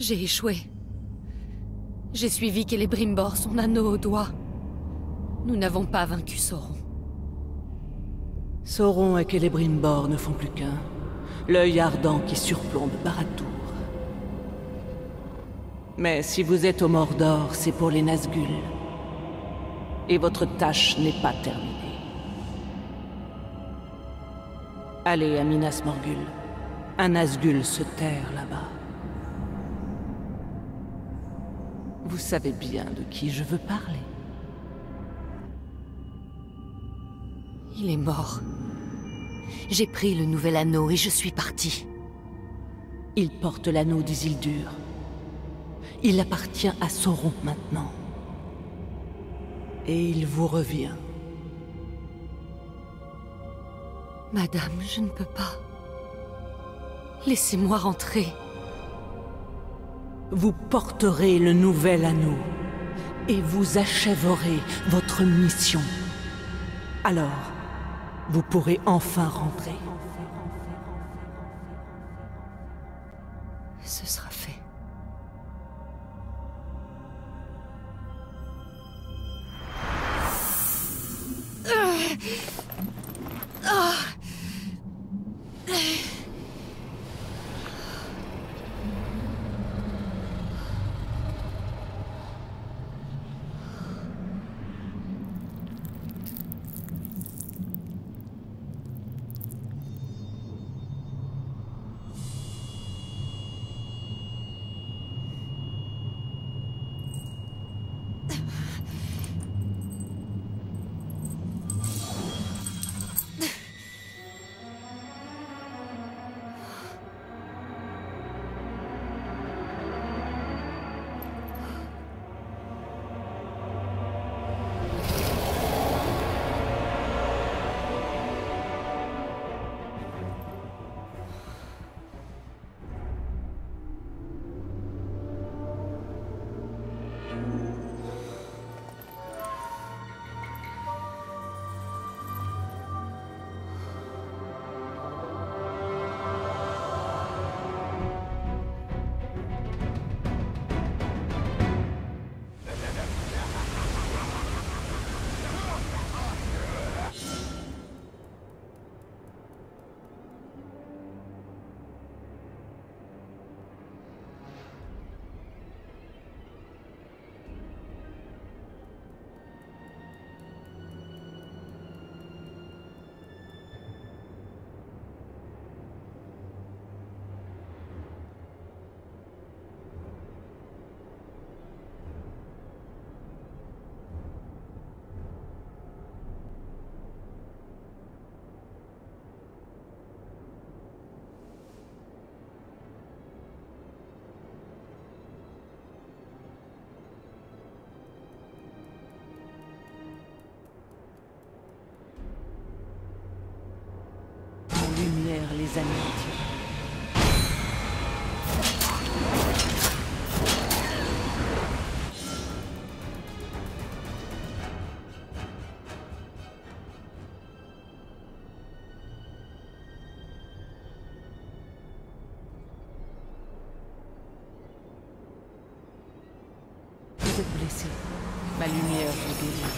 J'ai échoué. J'ai suivi Celebrimbor, son anneau au doigt. Nous n'avons pas vaincu Sauron. Sauron et Celebrimbor ne font plus qu'un. L'œil ardent qui surplombe Barad-dûr. Mais si vous êtes au Mordor, c'est pour les Nazgûl. Et votre tâche n'est pas terminée. Allez à Minas Morgul. Un Nazgûl se terre là-bas. Vous savez bien de qui je veux parler. Il est mort. J'ai pris le nouvel anneau et je suis parti. Il porte l'anneau d'Isildur. Il appartient à Sauron maintenant. Et il vous revient. Madame, je ne peux pas. Laissez-moi rentrer. Vous porterez le nouvel anneau. Et vous achèverez votre mission. Alors, vous pourrez enfin rentrer. Ce sera fait. Lumière, les amis. Vous êtes blessé. Ma lumière vous guérit.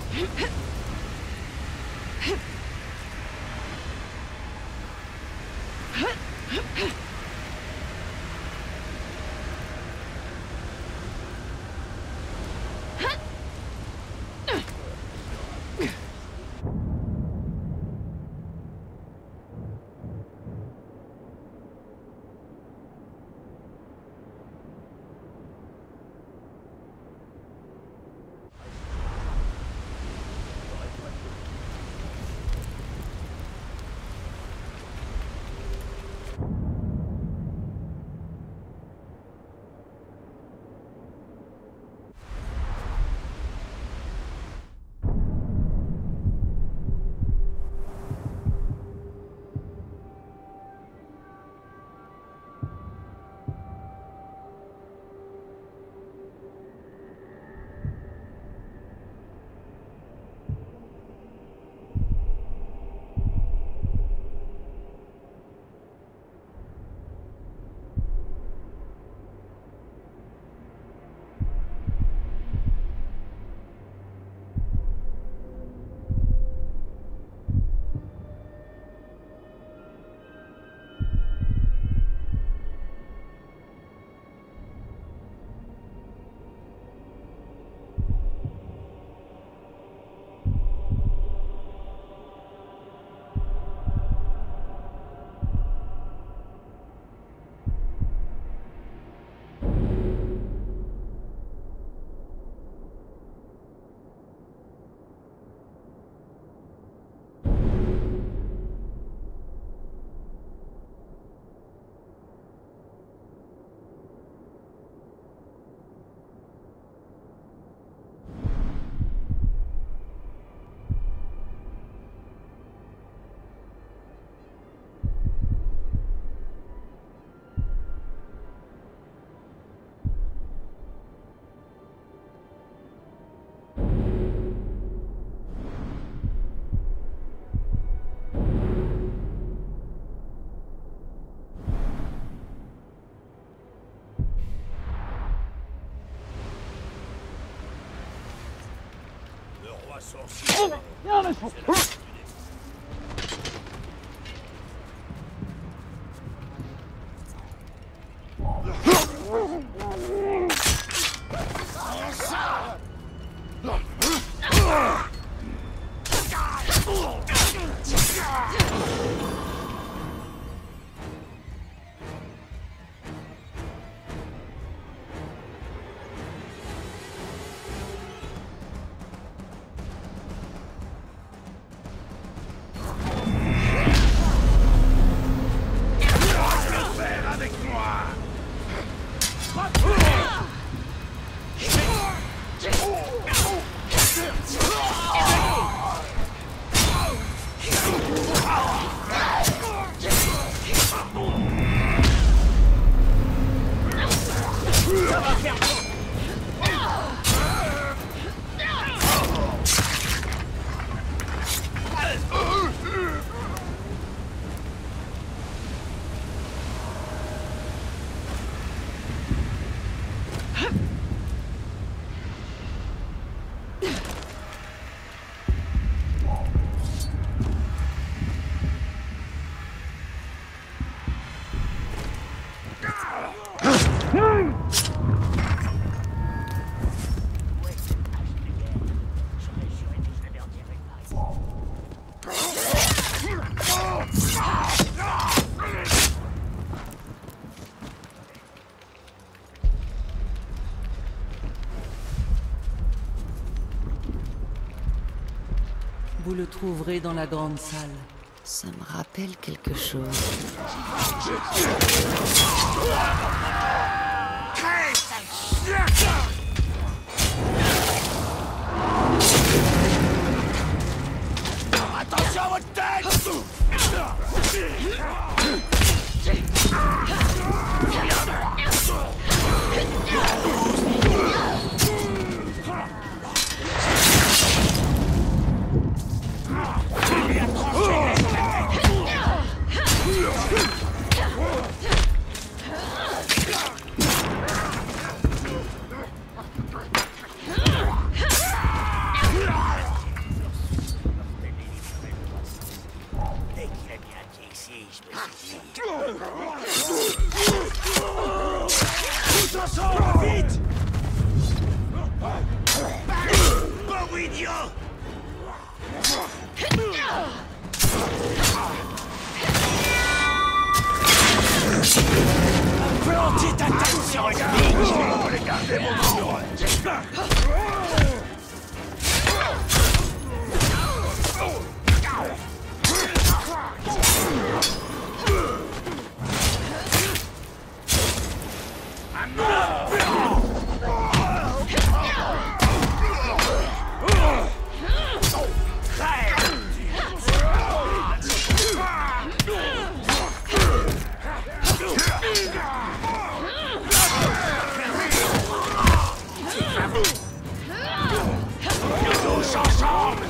Vous le trouverez dans la grande salle. Ça me rappelle quelque chose. Attention à votre tête! Pauvre idiot! Planter ta tête sur une ligne! Je vais garder mon numéro. Tous ensemble!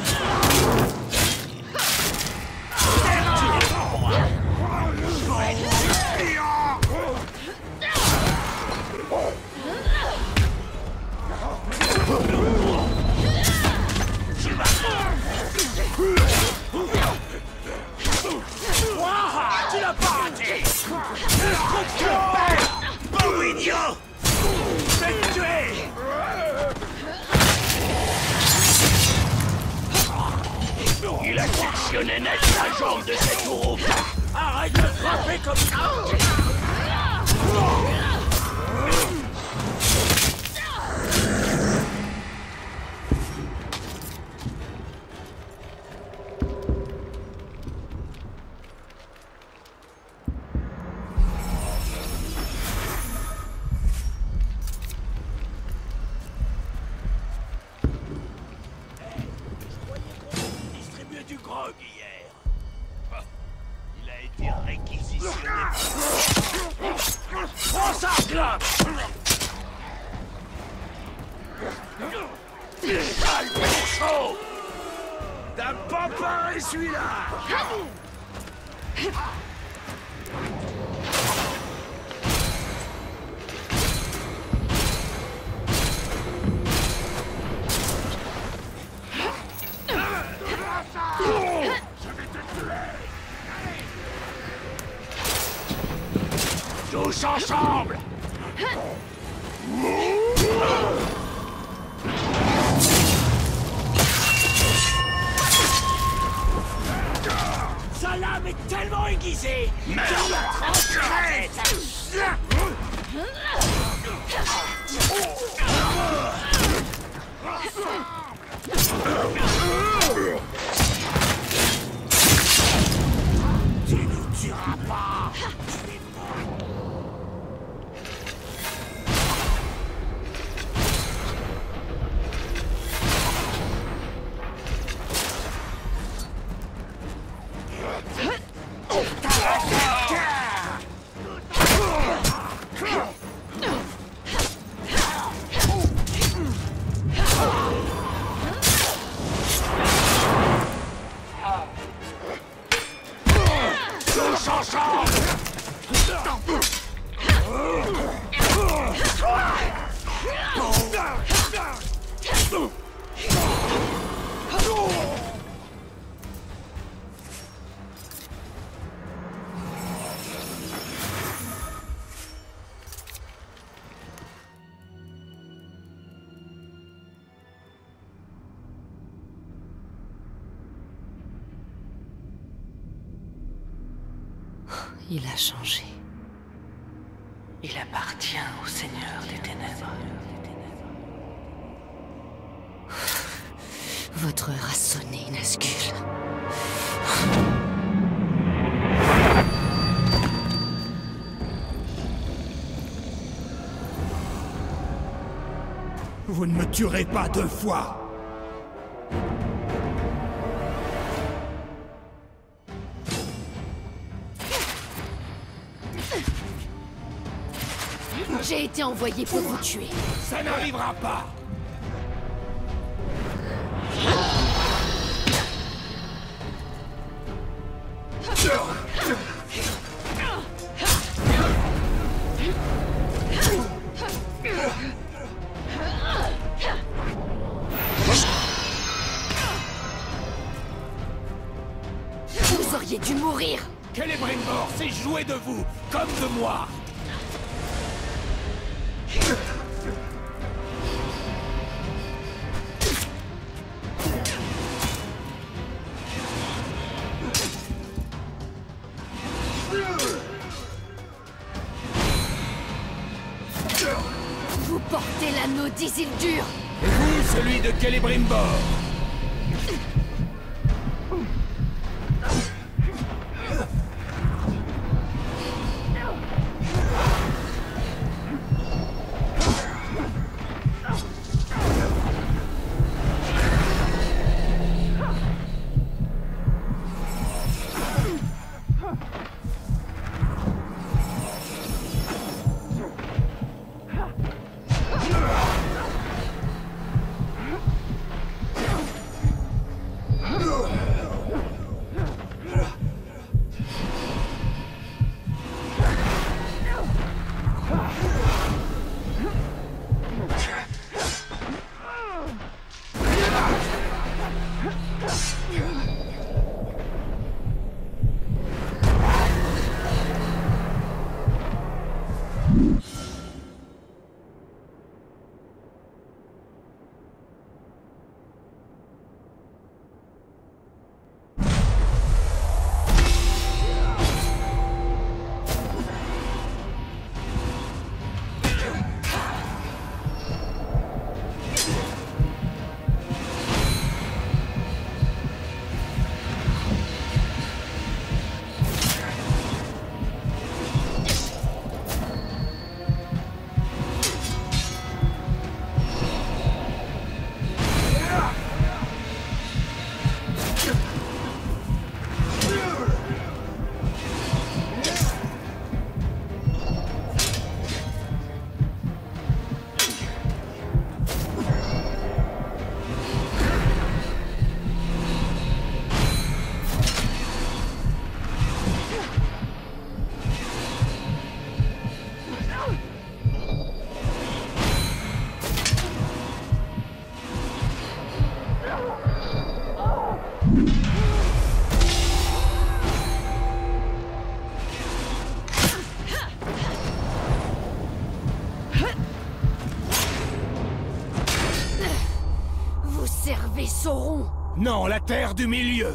Tu l'as pas raté! Pauvre idiot! Je vais te tuer! Il a sectionné net la jambe de cet ouro! Arrête de frapper comme ça! Du grog hier. Il a été réquisitionné. Prends ça, Glock! Sale poncho! T'as pas paré celui-là! Tous ensemble! Sa lame est tellement aiguisée qu'elle la trancherait! Tu nous tueras pas! Tous ensemble! Il a changé. Il appartient au Seigneur des Ténèbres. Votre heure a sonné, Nazgûl. Vous ne me tuerez pas deux fois! J'ai été envoyé pour vous tuer. Ça n'arrivera pas! Vous auriez dû mourir. Celebrimbor s'est joué de vous, comme de moi! portez l'anneau d'Isildur. Et vous, celui de Celebrimbor. Sauron. Non, la terre du milieu.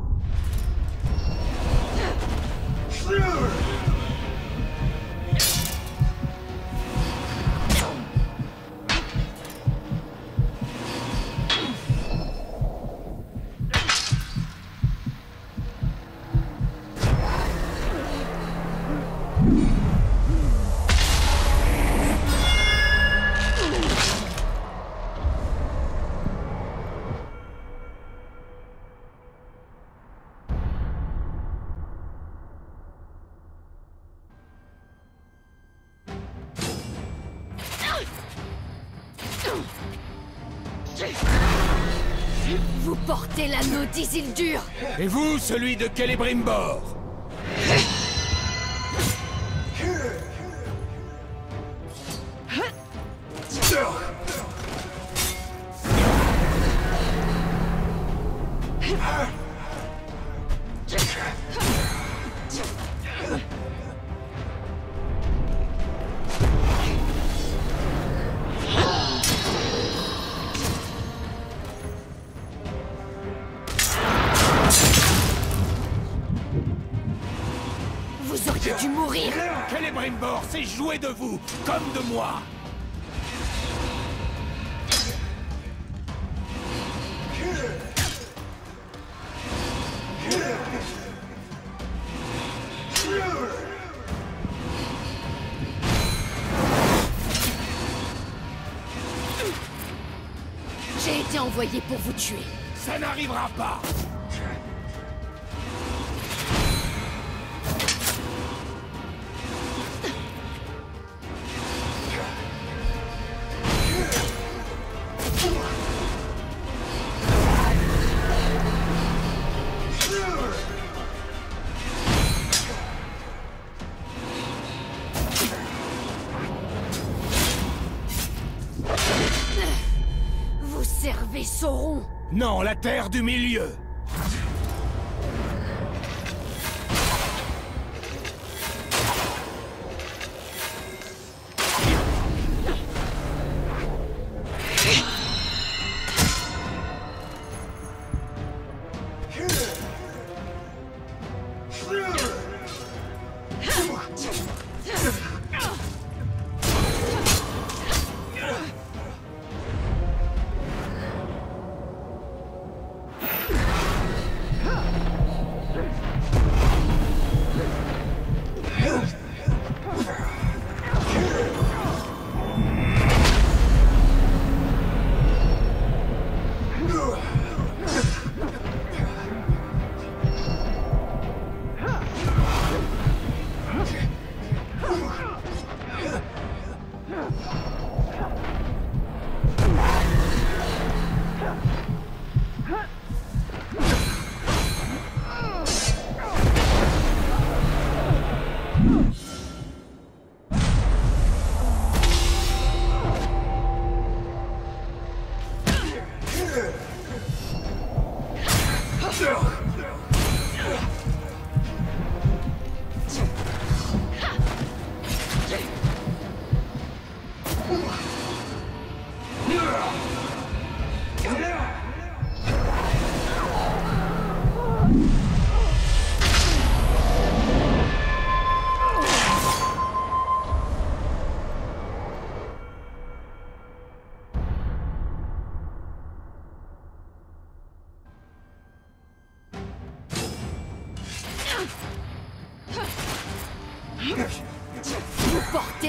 Vous portez l'anneau d'Isildur. Et vous, celui de Celebrimbor. Vous auriez dû mourir. Celebrimbor s'est joué de vous, comme de moi. J'ai été envoyé pour vous tuer. Ça n'arrivera pas. Vous servez Sauron. Non, la terre du milieu.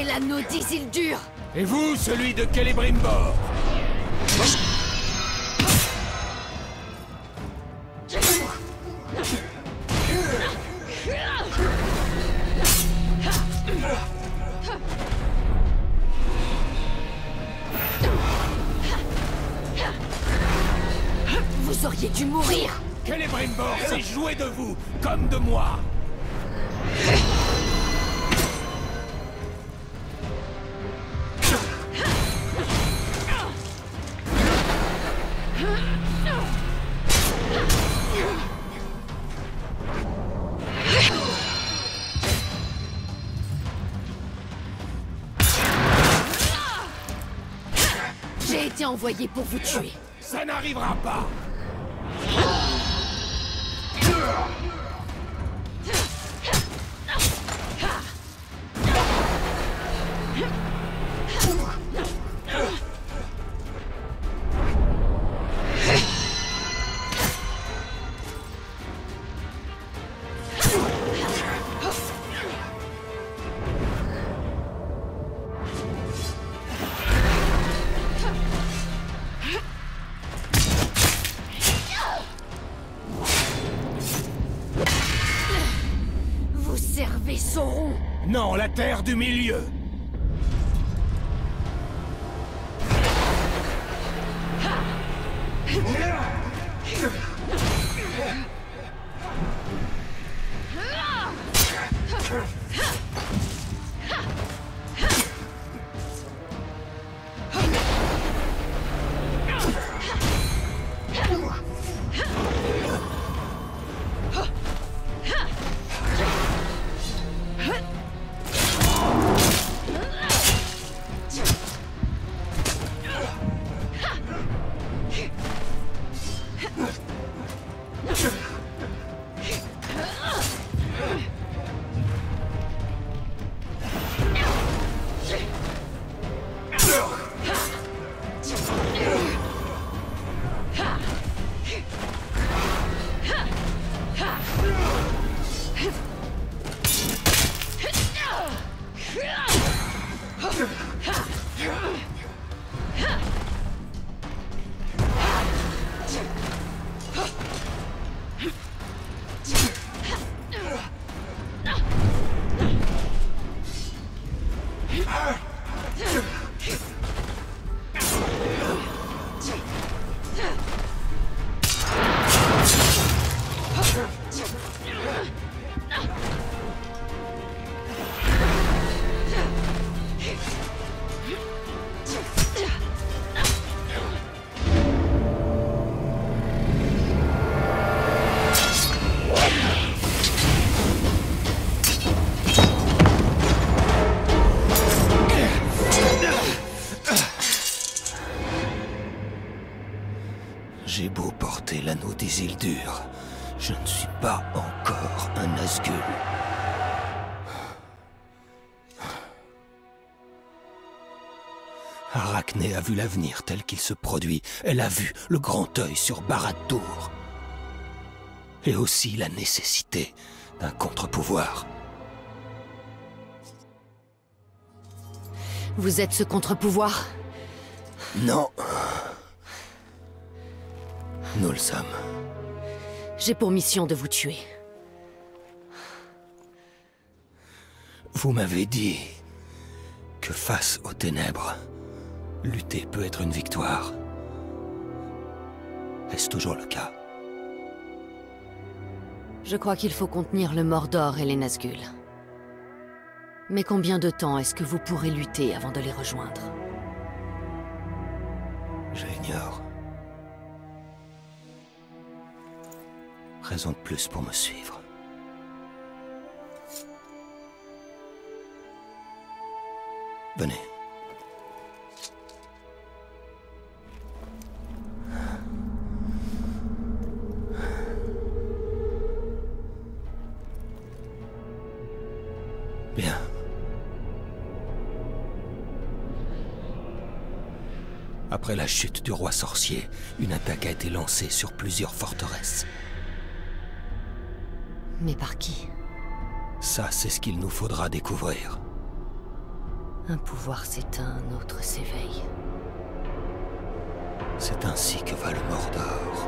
Portez l'anneau d'Isildur! Et vous, celui de Celebrimbor? Vous auriez dû mourir! Celebrimbor s'est joué de vous, comme de moi! J'ai été envoyé pour vous tuer. Ça n'arrivera pas! Vous servez Sauron! Non, la terre du milieu! J'ai beau porter l'anneau d'Isildur, je ne suis pas encore un Nazgûl. Arachné a vu l'avenir tel qu'il se produit. Elle a vu le grand œil sur Barad-dûr. Et aussi la nécessité d'un contre-pouvoir. Vous êtes ce contre-pouvoir? Non. Nous le sommes. J'ai pour mission de vous tuer. Vous m'avez dit que face aux ténèbres, lutter peut être une victoire. Est-ce toujours le cas? Je crois qu'il faut contenir le Mordor et les Nazgûl. Mais combien de temps est-ce que vous pourrez lutter avant de les rejoindre? Je l'ignore. Raison de plus pour me suivre. Venez. Bien. Après la chute du roi sorcier, une attaque a été lancée sur plusieurs forteresses. Mais par qui? Ça, c'est ce qu'il nous faudra découvrir. Un pouvoir s'éteint, un autre s'éveille. C'est ainsi que va le Mordor.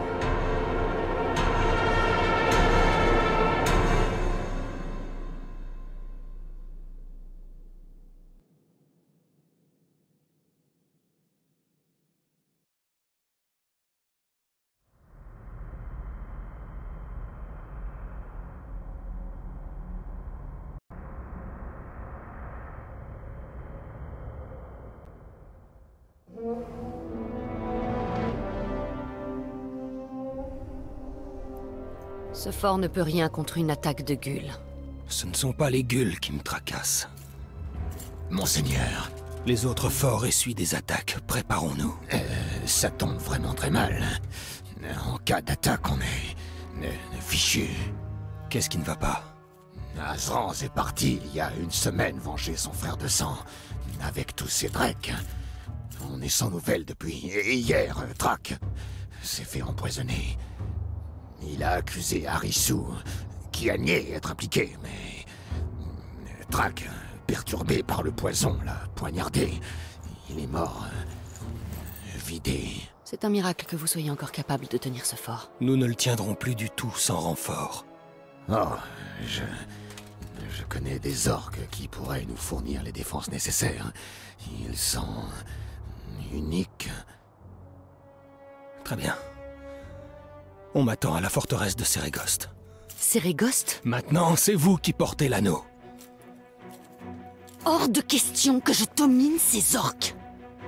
Ce fort ne peut rien contre une attaque de Gul. Ce ne sont pas les Guls qui me tracassent. Monseigneur, Les autres forts essuient des attaques. Préparons-nous. ça tombe vraiment très mal. En cas d'attaque, on est fichu. Qu'est-ce qui ne va pas? Azrans est parti il y a une semaine venger son frère de sang, avec tous ses Dreks. On est sans nouvelles depuis. Et hier, Thrak s'est fait empoisonner. Il a accusé Arisou, qui a nié être impliqué, mais... Thrak, perturbé par le poison, l'a poignardé. Il est mort. Vidé. C'est un miracle que vous soyez encore capable de tenir ce fort. Nous ne le tiendrons plus du tout sans renfort. Oh, je connais des orques qui pourraient nous fournir les défenses nécessaires. Ils sont... uniques. Très bien. On m'attend à la forteresse de Seregost. Seregost? Maintenant, c'est vous qui portez l'anneau. Hors de question que je domine ces orques.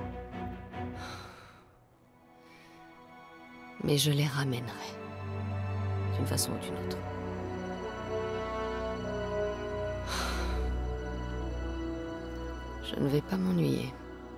Mais je les ramènerai. D'une façon ou d'une autre. Je ne vais pas m'ennuyer.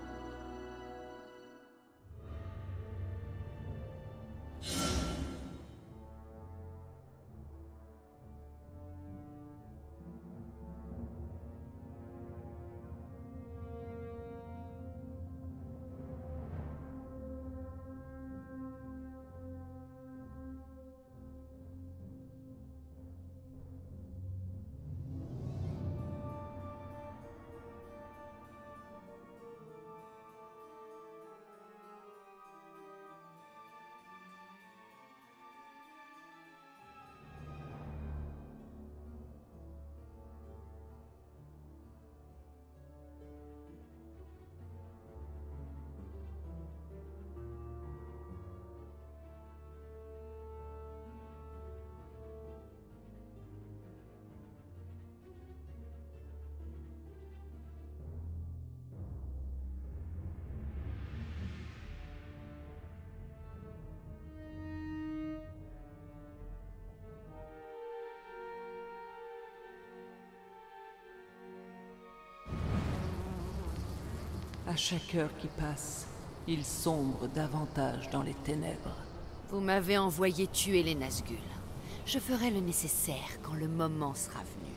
À chaque heure qui passe, il sombre davantage dans les ténèbres. Vous m'avez envoyé tuer les Nazgûl. Je ferai le nécessaire quand le moment sera venu.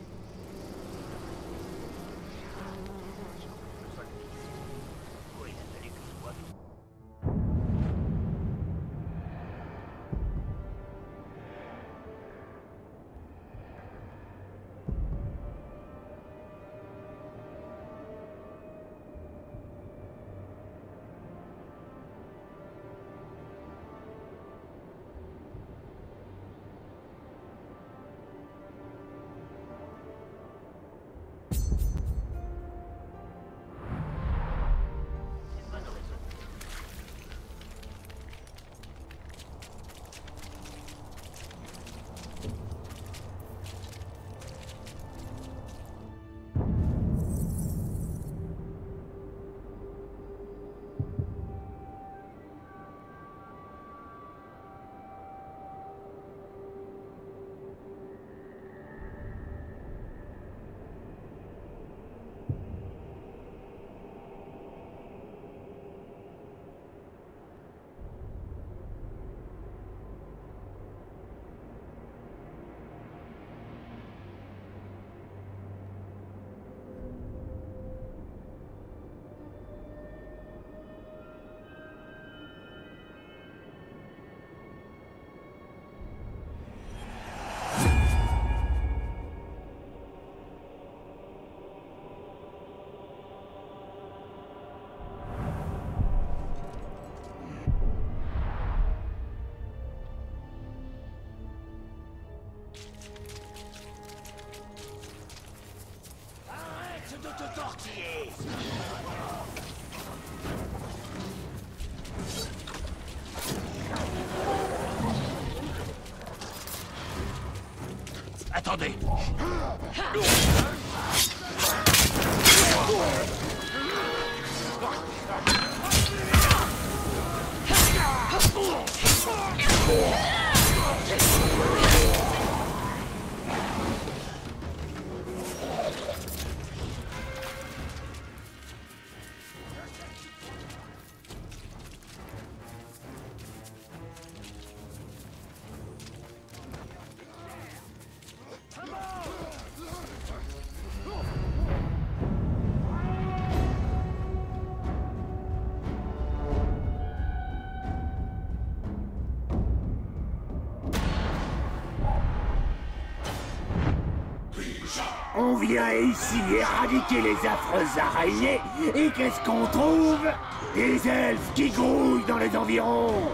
Attendez. On vient ici éradiquer les affreuses araignées, et qu'est-ce qu'on trouve? Des elfes qui grouillent dans les environs.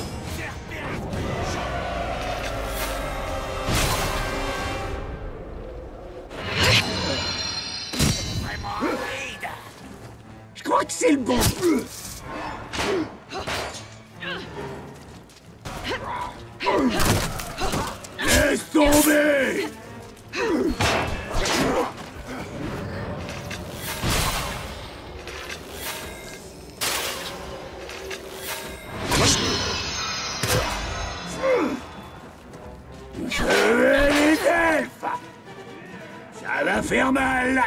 Je crois que c'est le bon. Laisse tomber! Je vais les elfes! Ça va faire mal!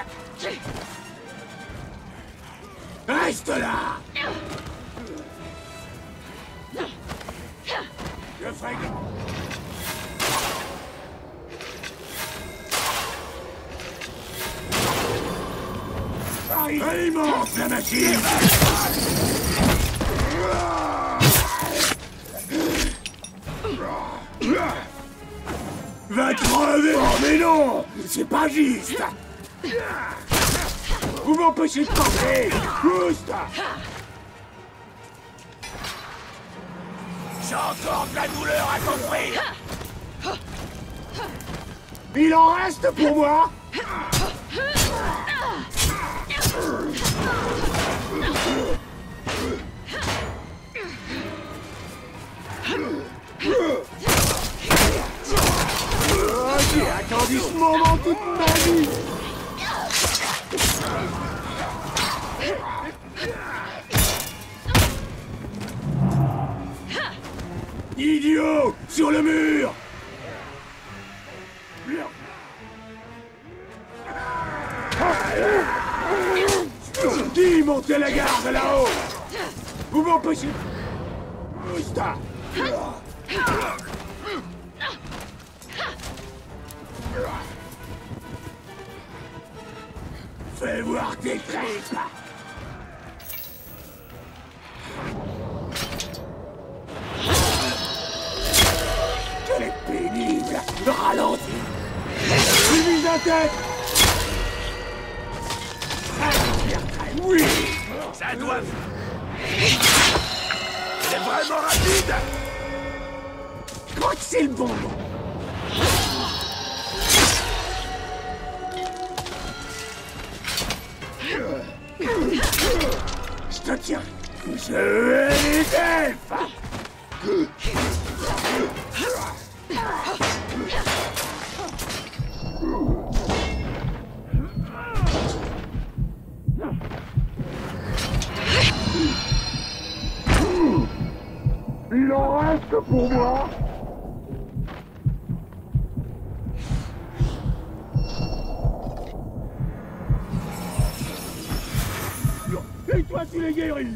Reste là! Je ferai... Elle est immense, la machine! Va crever! Oh mais non! C'est pas juste! Vous m'empêchez de penser! Juste! J'ai encore de la douleur à t'offrir! Il en reste pour moi! J'ai attendu ce moment toute ma vie! Idiot! Sur le mur! Qui montait la garde là-haut? Vous m'empêchez... Musta! Fais voir tes tripes! Quelle est pénible! Ralentis! Tu vises la tête! Oui! Ça doit... C'est vraiment rapide! Je crois que c'est le bon moment. Je te tiens. Je vais les elfes! Il en reste pour moi. Et toi, tu les guéris.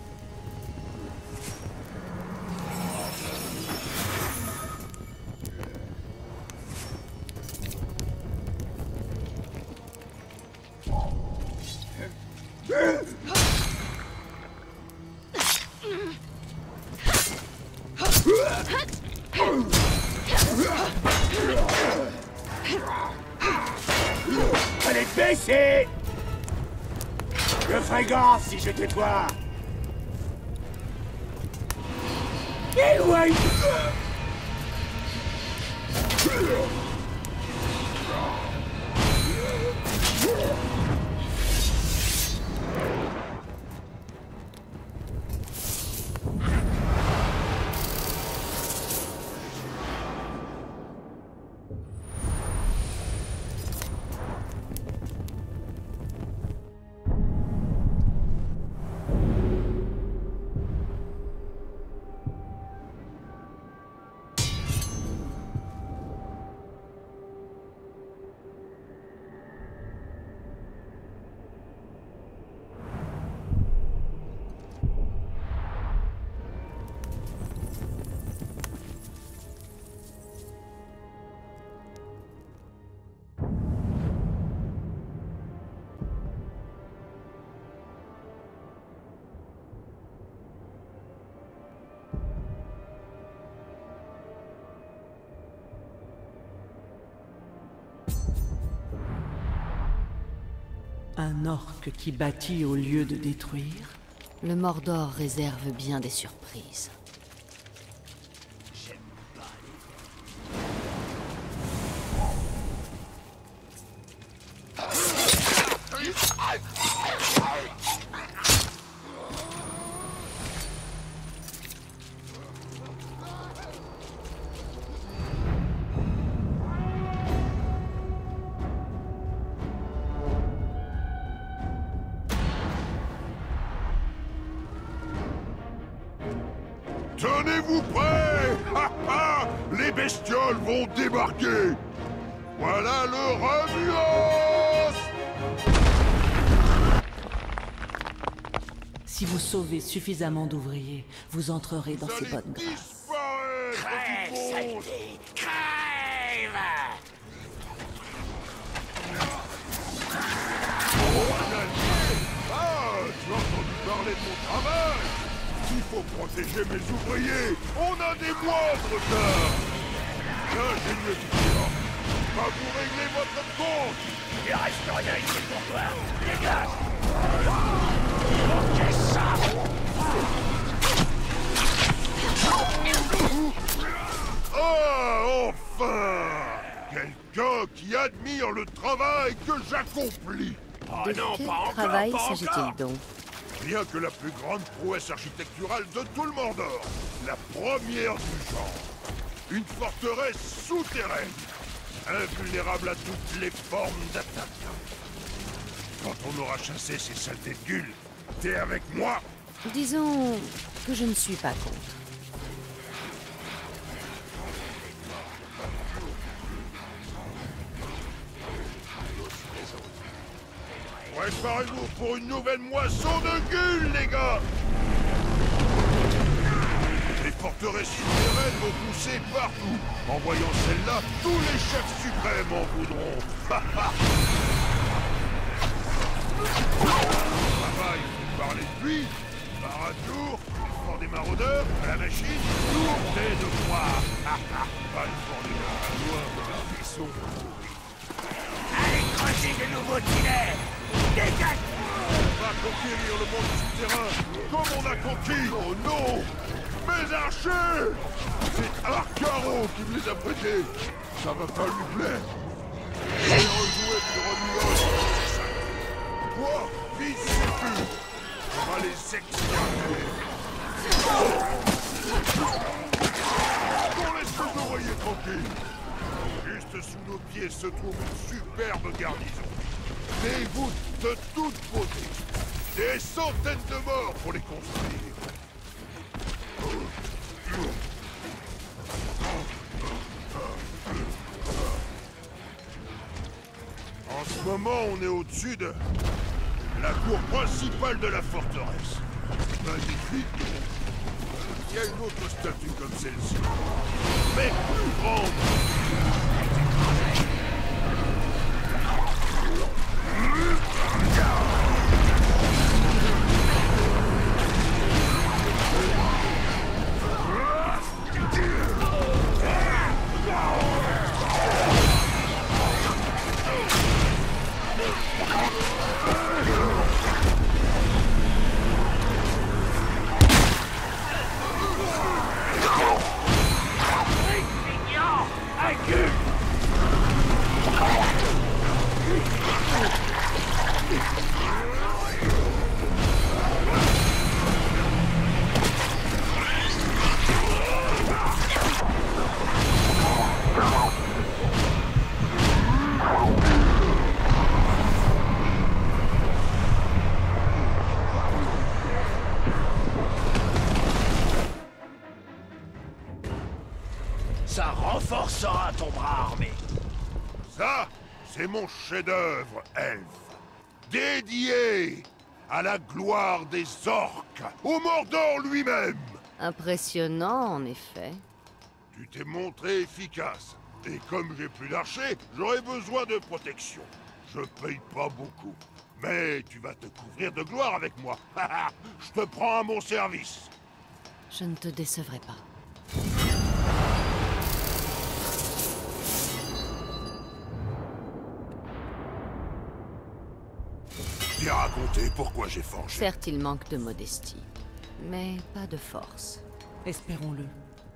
Allez, baisser! Je ferai gaffe si j'étais toi! Éloigne! Un orc qui bâtit au lieu de détruire? Le Mordor réserve bien des surprises. Tenez-vous prêts! Ha ha! Les bestioles vont débarquer! Voilà le Remuos! Si vous sauvez suffisamment d'ouvriers, vous entrerez dans ces bonnes grâces. Disparaître, Crève, petit monstre! saleté! Crève! Ah, tu as entendu parler de mon travail? Il faut protéger mes ouvriers! On a des mois de retard! Ingénieux Victor, va vous régler votre compte! Il reste rien ici pour toi! Dégage! Ok, ça! Ah, enfin! Quelqu'un qui admire le travail que j'accomplis! Oh De non, quel pas encore, travail pas s'agit-il encore. donc? Rien que la plus grande prouesse architecturale de tout le Mordor! La première du genre! Une forteresse souterraine! Invulnérable à toutes les formes d'attaque! Quand on aura chassé ces saletés de gueules, t'es avec moi? Disons que je ne suis pas contre. Préparez-vous pour une nouvelle moisson de gueules, les gars! Les forteresses souterraines vont pousser partout. En voyant celle-là, tous les chefs suprêmes en voudront. Travail, parler de lui, Barad-dûr, fort des maraudeurs, à la machine, tout est de moi. Pas le fort des maraudeurs, ils sont... Allez creuser de nouveaux tunnels! Dégage! On va conquérir le monde souterrain comme on a conquis. Oh non! Mes archers! C'est Arcaro qui me les a prêtés. Ça va pas lui plaire. J'ai rejoué du Romulos. Toi, fils sécu, on va les exterminer. On laisse nos oreillers tranquilles. Juste sous nos pieds se trouve une superbe garnison. Des voûtes de toute beauté. Des centaines de morts pour les construire. En ce moment, on est au-dessus de la cour principale de la forteresse. Magnifique. Il y a une autre statue comme celle-ci, mais plus grande. Ça renforcera ton bras armé. Ça, c'est mon chef-d'œuvre, elfe. Dédié à la gloire des orques, au Mordor lui-même. Impressionnant, en effet. Tu t'es montré efficace. Et comme j'ai plus d'archers, j'aurai besoin de protection. Je paye pas beaucoup. Mais tu vas te couvrir de gloire avec moi. Je te prends à mon service. Je ne te décevrai pas. raconter pourquoi j'ai forgé. Certes, il manque de modestie, mais pas de force. Espérons-le.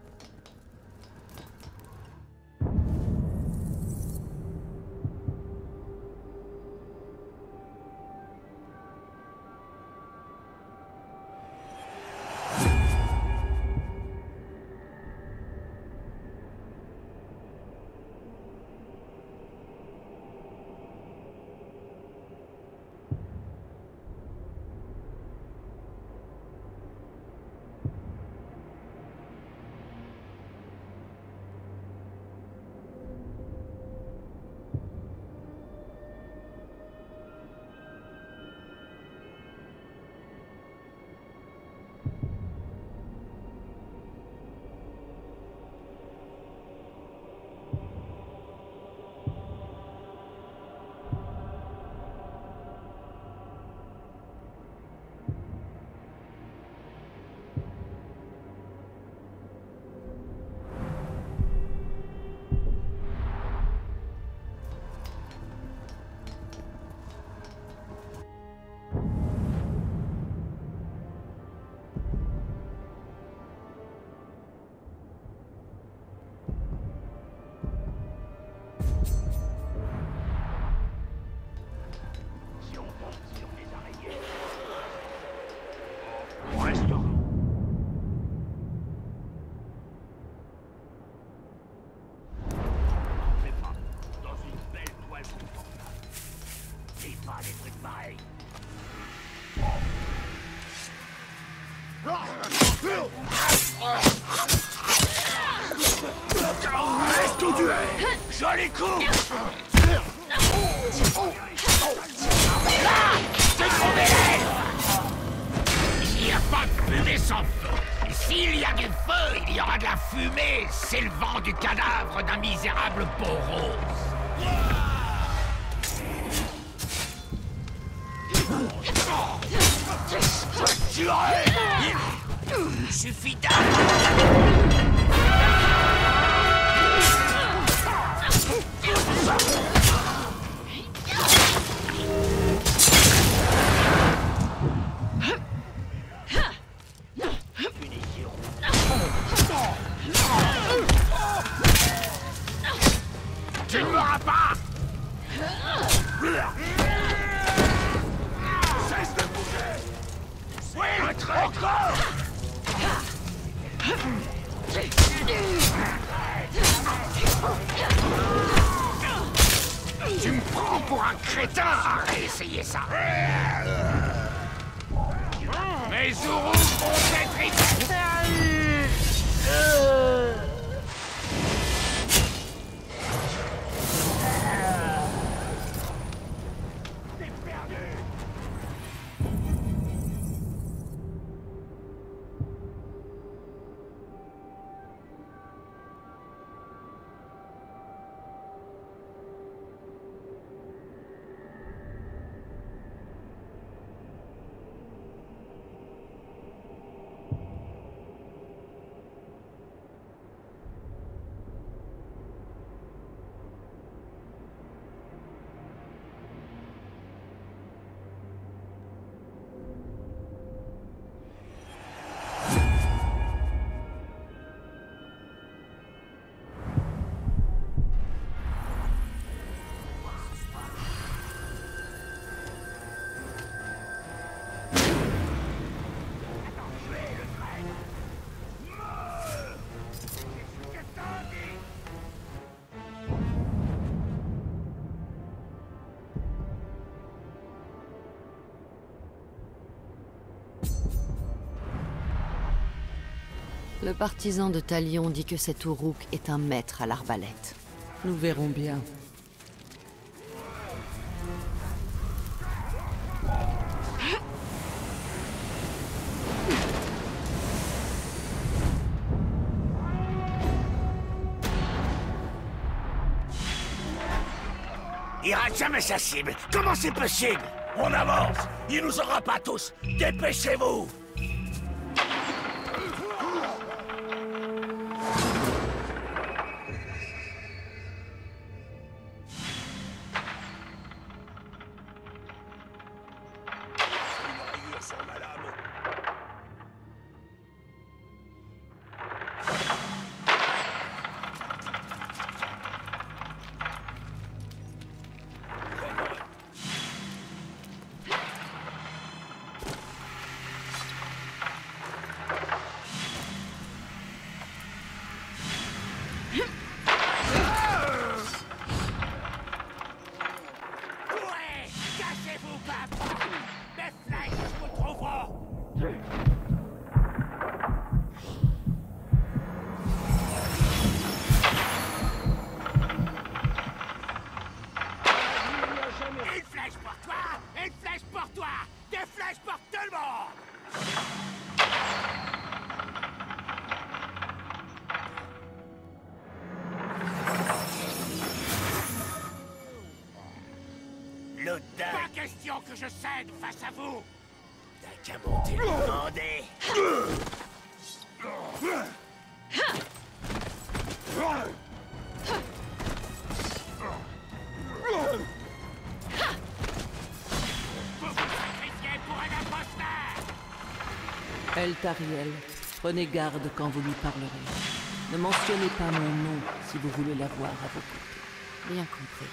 Reste où tu es! Joli coup! C'est crevé l'elfe! Il n'y a pas de fumée sans feu. S'il y a du feu, il y aura de la fumée s'élevant du cadavre d'un misérable peau rose. Suffit tu ne m'auras pas! Cesse de bouger! Oui, encore! Tu me prends pour un crétin à réessayer ça! Mes ourous vont être éteints! Le partisan de Talion dit que cet Uruk est un maître à l'arbalète. Nous verrons bien. Il rate jamais sa cible. Comment c'est possible? On avance. Il nous aura pas tous. Dépêchez-vous. temps que je cède face à vous. T'as qu'à monter le demander. Vous vous sacrifiez pour un imposteur. Eltariel, prenez garde quand vous lui parlerez. Ne mentionnez pas mon nom si vous voulez l'avoir à vos côtés. Bien compris.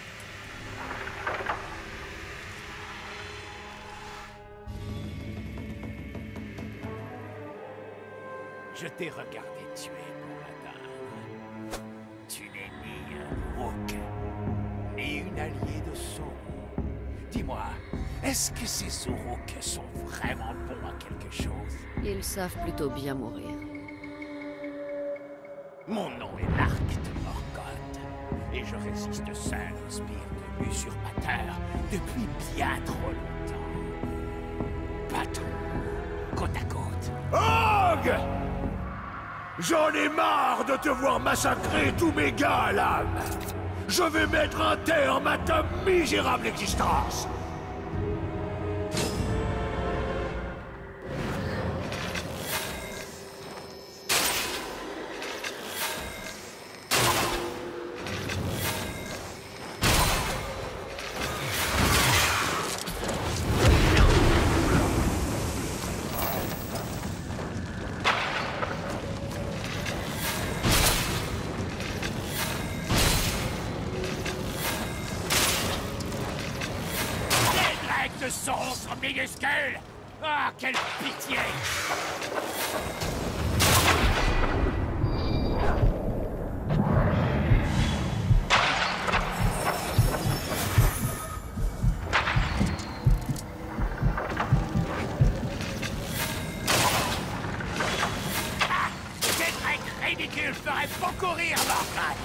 Je t'ai regardé tuer, mon madame. Tu n'es ni un Rook, ni une alliée de Sauron. Dis-moi, est-ce que ces Uruks sont vraiment bons à quelque chose? Ils savent plutôt bien mourir. Mon nom est l'Arc de Morgoth, et je résiste seul au spire de l'usurpateur depuis bien trop longtemps. Battons, côte à côte. Og! J'en ai marre de te voir massacrer tous mes gars à l'âme. Je vais mettre un terme à ta misérable existence. Ce Sauron sont minuscules. Ah, quelle pitié! Ah, ces Drake ridicules feraient beaucoup rire, Morgoth.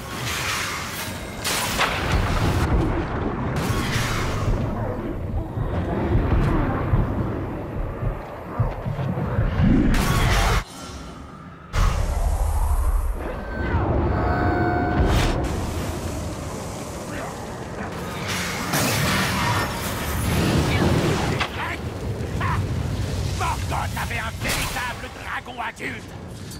Morgoth avait un véritable dragon adulte.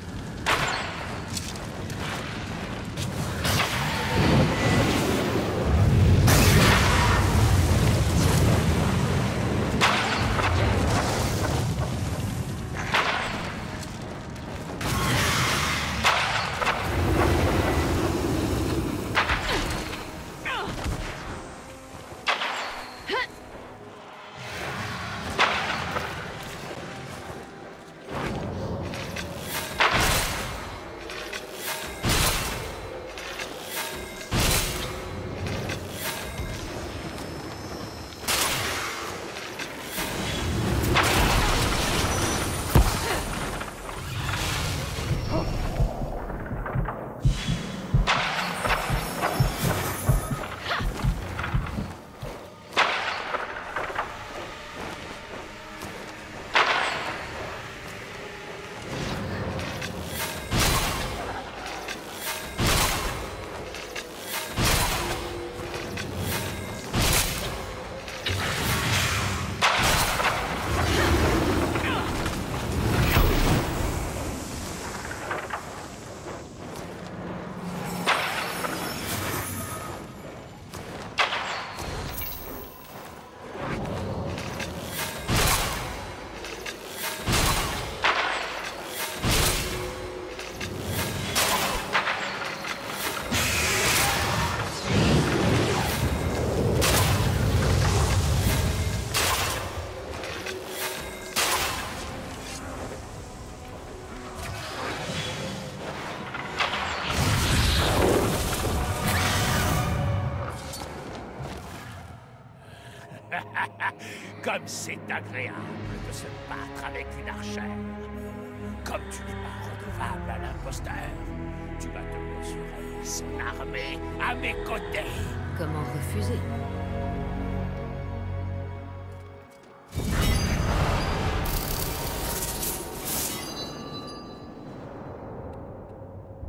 Comme c'est agréable de se battre avec une archère. Comme tu n'es pas redevable à l'imposteur, tu vas te mesurer son armée à mes côtés. Comment refuser?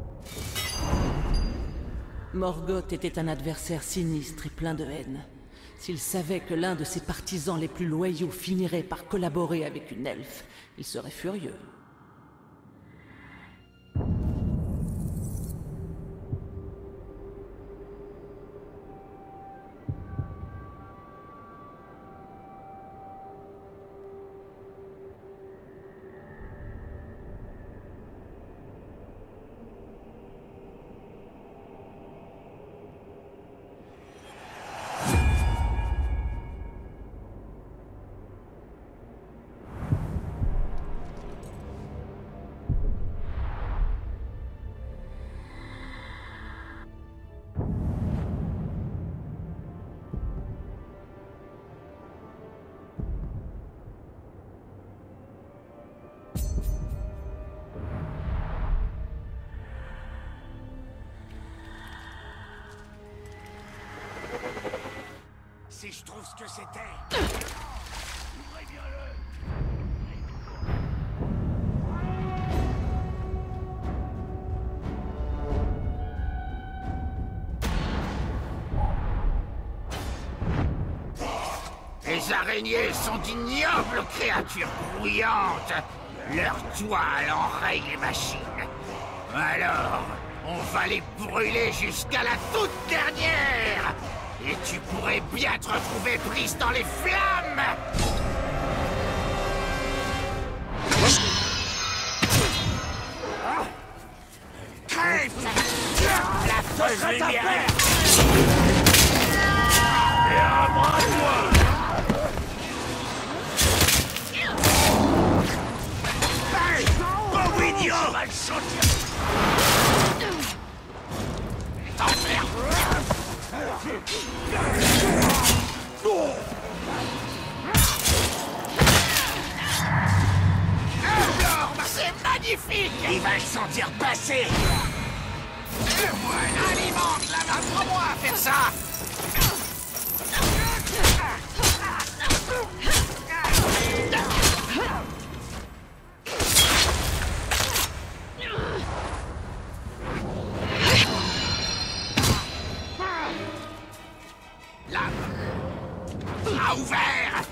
Morgoth était un adversaire sinistre et plein de haine. S'il savait que l'un de ses partisans les plus loyaux finirait par collaborer avec une elfe, il serait furieux. Si je trouve ce que c'était... Ouvrez bien l'œil. Les araignées sont d'ignobles créatures grouillantes. Leur toile enraye les machines. Alors, on va les brûler jusqu'à la toute dernière. Et tu pourrais bien te retrouver prise dans les flammes! Crève! La fausse lumière! Et à moi! Hey! Pauvre idiot! On va le sortir! T'enferme! Énorme, c'est magnifique! Il va le sentir passer! Voilà, alimente la main, prends-moi à faire ça! A ouvert!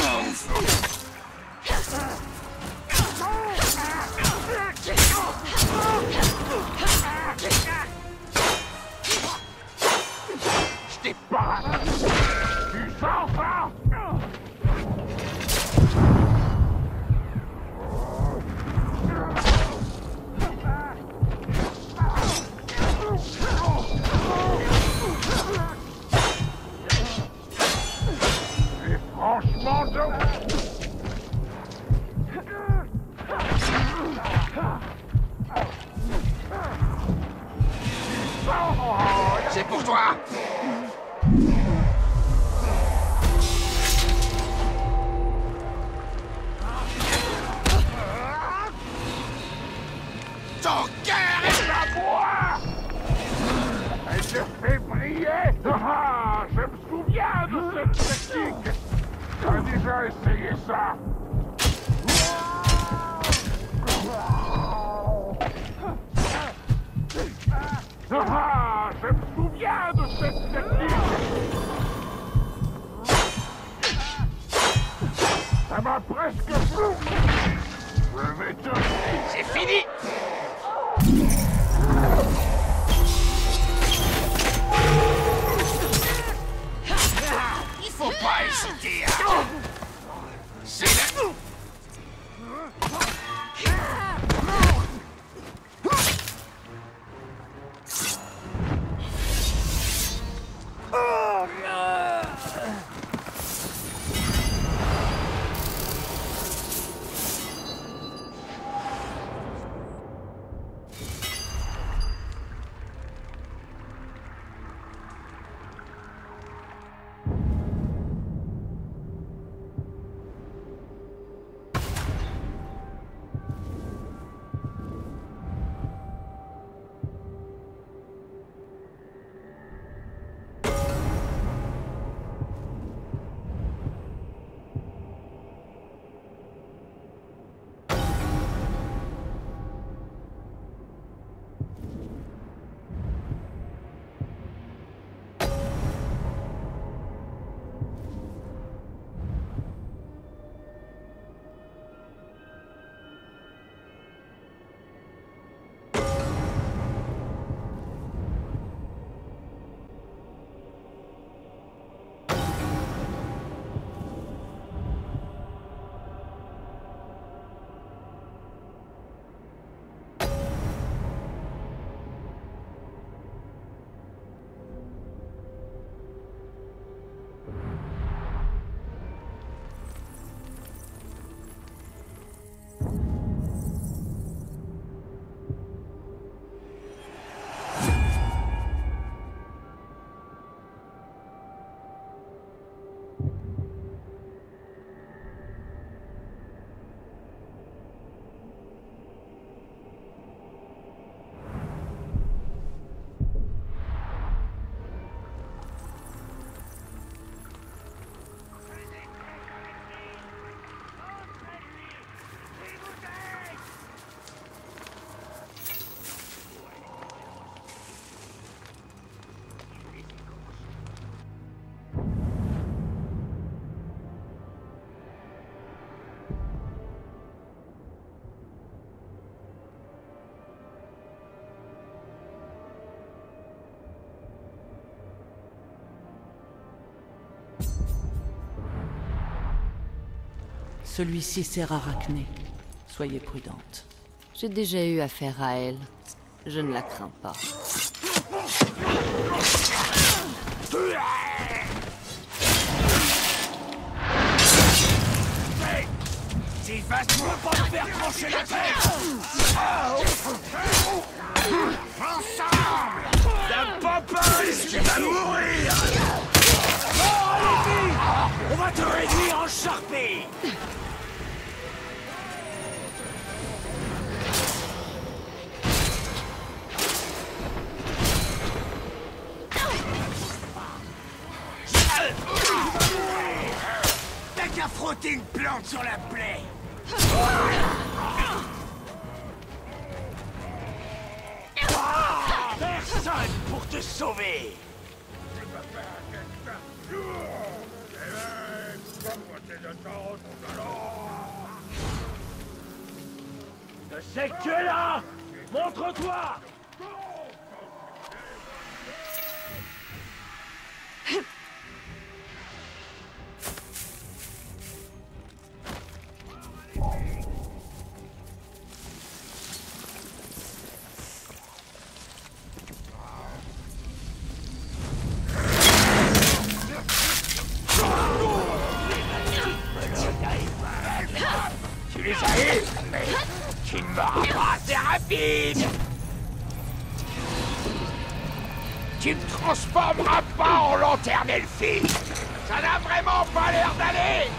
Je t'ai pas! Tu sens ça? Franchement, c'est pour toi. Ton cœur est à moi. Elle te fait briller. Ah, je me souviens de cette technique. T'as déjà essayé ça? Ah, je me souviens de cette technique! Ça m'a presque plu! Je vais te... C'est fini! Il faut pas hésiter à... C'est la... Celui-ci sert Arachné. Soyez prudente. J'ai déjà eu affaire à elle. Je ne la crains pas. Si fast, tu peux pas me faire trancher la tête. Ensemble. T'as pas peur, tu vas mourir. Oh, allez vite. On va te réduire en charpie. T'as qu'à frotter une plante sur la plaie. Personne pour te sauver. Je sais que tu es là. Montre-toi. Tu les as eu, mais tu ne m'auras pas assez rapide. Tu me transformeras pas en lanterne elfique. Ça n'a vraiment pas l'air d'aller.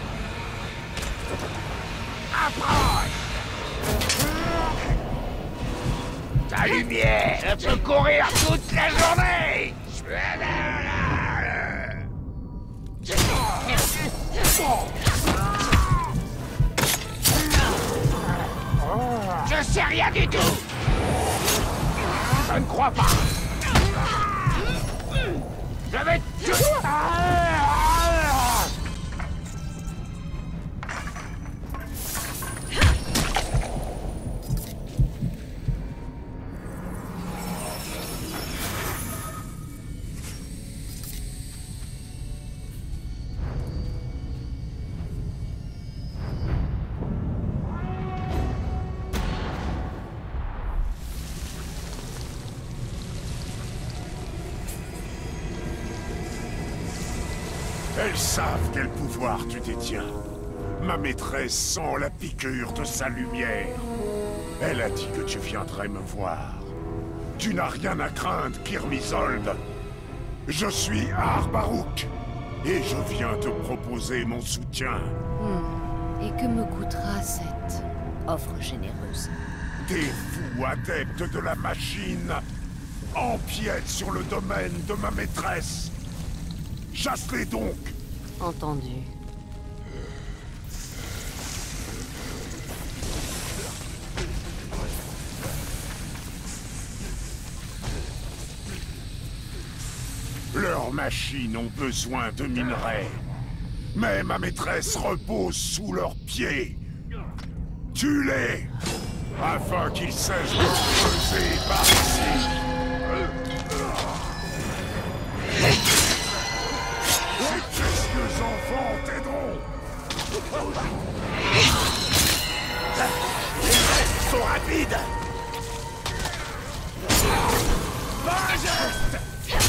Approche. Ta lumière peut courir toute la journée. Je sais rien du tout. Je ne crois pas. Je vais te... Elles savent quel pouvoir tu détiens. Ma maîtresse sent la piqûre de sa lumière. Elle a dit que tu viendrais me voir. Tu n'as rien à craindre, Kirmizold. Je suis Arbarouk, et je viens te proposer mon soutien. Et que me coûtera cette offre généreuse? Des fous adeptes de la machine empiètent sur le domaine de ma maîtresse. Chasse-les donc! Entendu. Leurs machines ont besoin de minerais. Mais ma maîtresse repose sous leurs pieds. Tue-les, afin qu'ils cessent de creuser par ici. Ces précieux enfants t'aideront. Les gestes sont rapides. Pas un geste.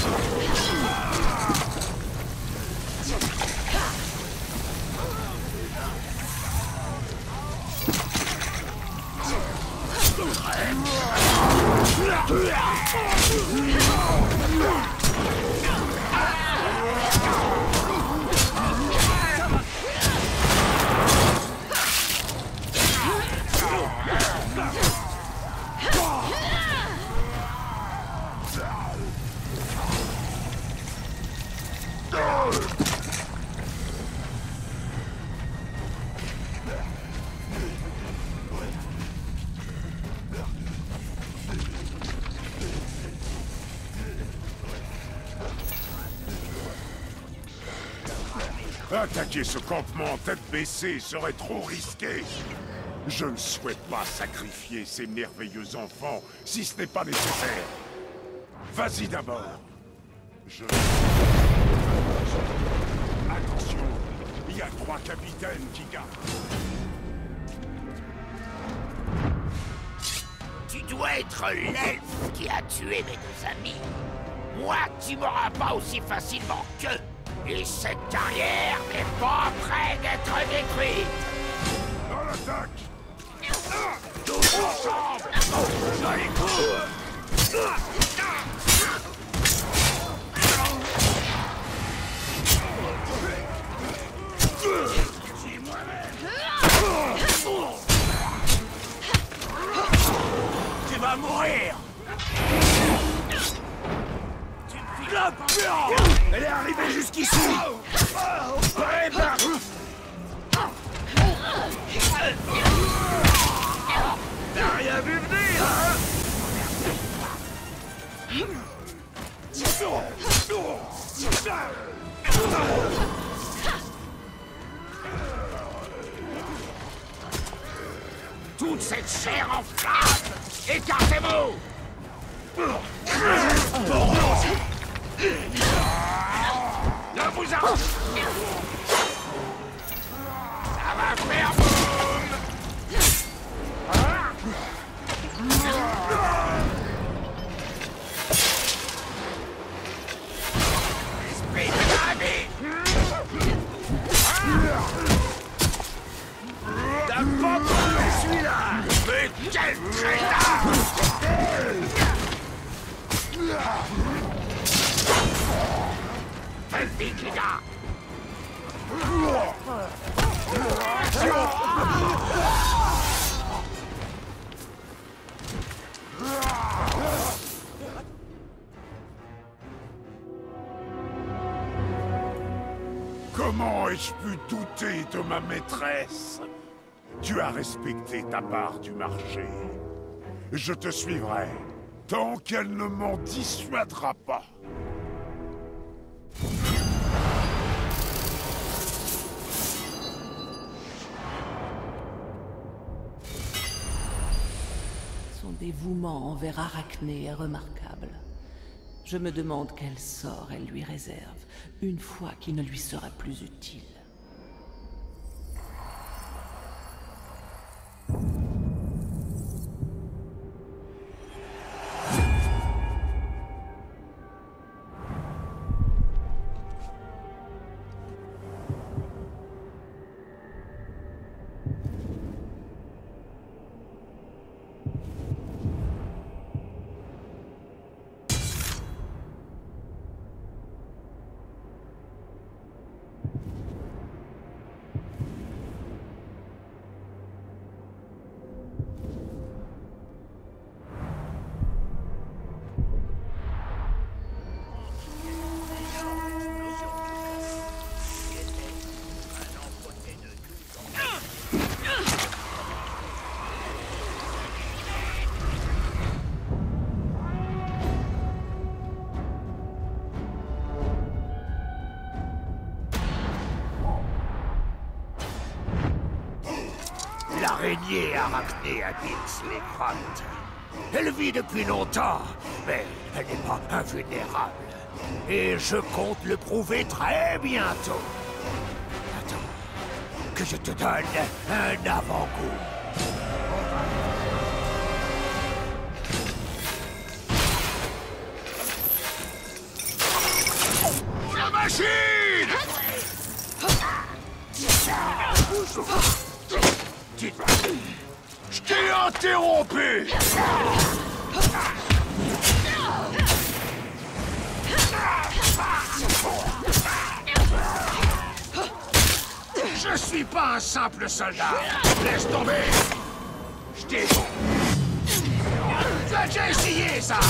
Attaquer ce campement tête baissée serait trop risqué. Je ne souhaite pas sacrifier ces merveilleux enfants si ce n'est pas nécessaire. Vas-y d'abord. Attention, il y a 3 capitaines qui gardent. Tu dois être l'elfe qui a tué mes deux amis. Moi, tu m'auras pas aussi facilement qu'eux. Et cette carrière n'est pas près d'être détruite. Dans l'attaque! Tous ensemble! Joli coup! Tu vas mourir! La peur! Elle est arrivée jusqu'ici! Prépare! T'as rien vu venir, hein? Toute cette chair en flamme! Écartez-vous! Ne vous en... Ça va faire boum! Esprit de la vie! T'as pas trouvé celui-là! Mais quel crétin! Fais vite, les gars! Comment ai-je pu douter de ma maîtresse? Tu as respecté ta part du marché. Je te suivrai, tant qu'elle ne m'en dissuadera pas. Son dévouement envers Arachné est remarquable. Je me demande quel sort elle lui réserve, une fois qu'il ne lui sera plus utile. L'araignée Arachné habite les grottes. Elle vit depuis longtemps, mais elle n'est pas invulnérable. Et je compte le prouver très bientôt. Attends, que je te donne un avant-goût. La machine! Je t'ai interrompu! Je suis pas un simple soldat! Laisse tomber! Je t'ai... Tu as déjà essayé ça!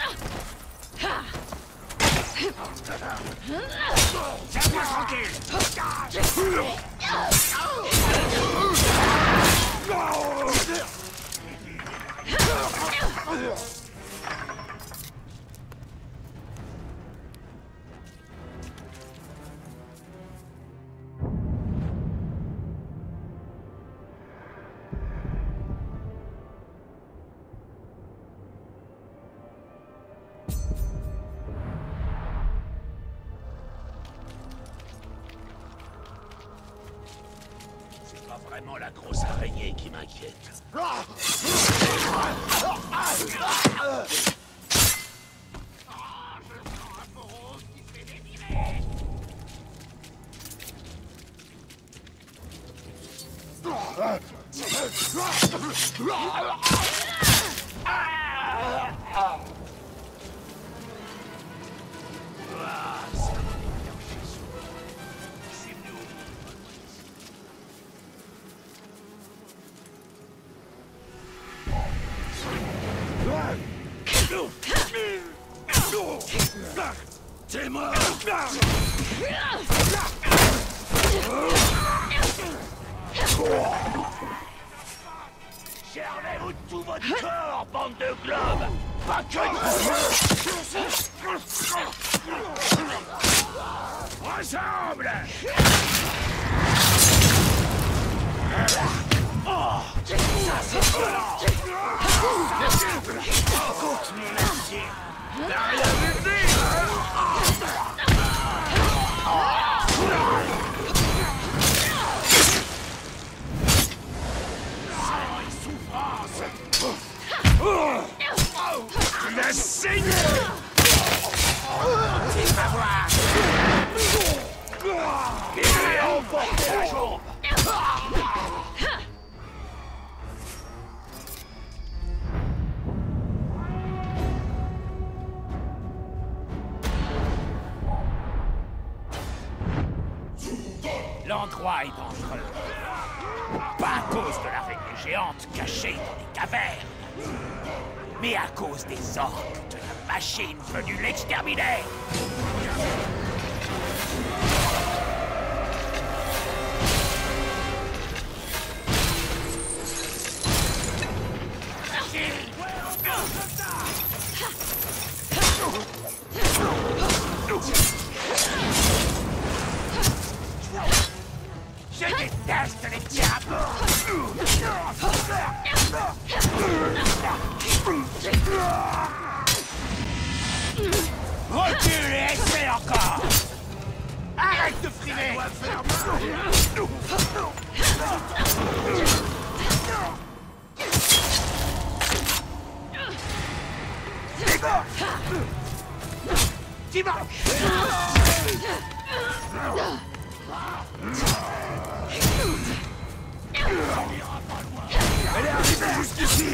Tiens-moi tranquille! C'est pas vraiment la grosse araignée qui m'inquiète. T'es mort! Servez-vous de tout votre corps, bande de globes! Pas que Ressemble! Oh! Ça c'est violent! Continue là-dessus! T'as rien vu venir, sang et souffrance! Tu l'as saigné! Tu vas voir! Et lui a emporté la jambe! L'endroit est dangereux. Pas à cause de l'araignée géante cachée dans les cavernes, mais à cause des orques de la machine venue l'exterminer. Je déteste les diables! Recule et essaie encore! Arrête de frimer! Dimanche! Elle est arrivée jusqu'ici!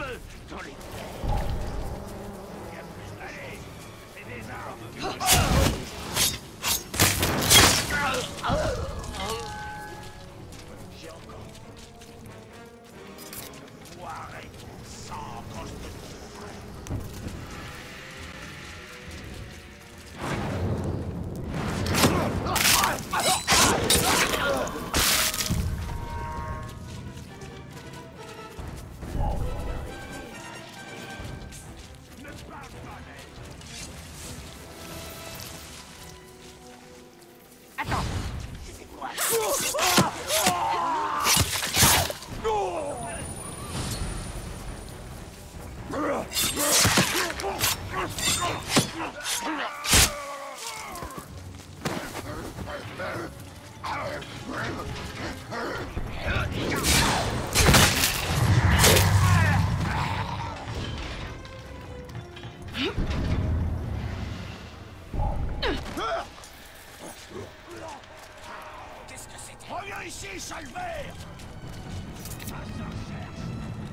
feu dans les... Il y a plus d'aller. C'est des armes. J'ai encore... Boirai ton sang quand je te trouverai. Attends, je sais quoi. Qu'est-ce que c'était? Reviens ici, sale vert! Ça s'en cherche.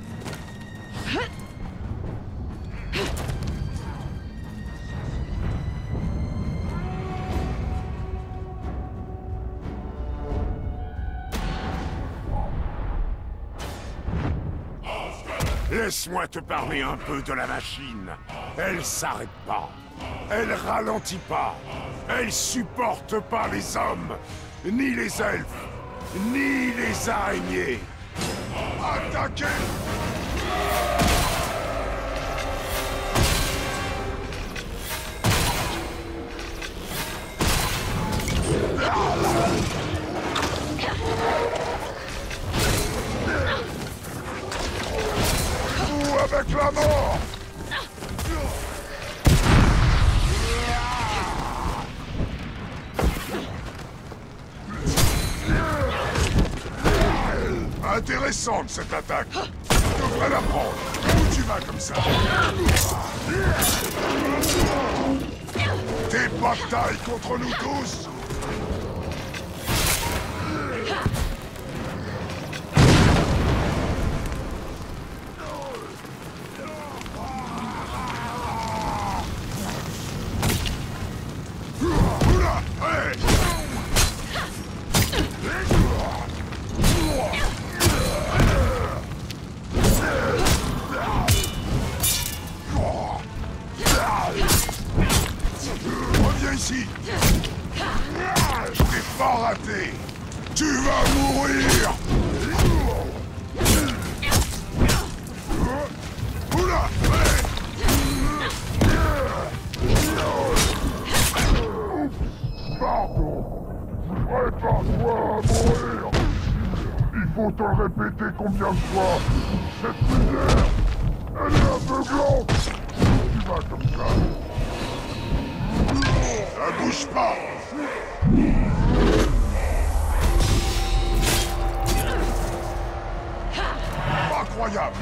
Laisse-moi te parler un peu de la machine. Elle s'arrête pas. Elle ralentit pas. Elle supporte pas les hommes, ni les elfes, ni les araignées. Attaquez! Ou avec la mort! Intéressante cette attaque. Tu devrais la prendre. Où tu vas comme ça? T'es pas de taille contre nous tous? Oula! Hey! Reviens ici! Je t'ai pas raté! Tu vas mourir! Oula! Pardon! Prépare-toi à mourir! Il faut te le répéter combien de fois! Cette lumière, elle est aveuglante! Tu vas comme ça! Ne bouge pas! Incroyable!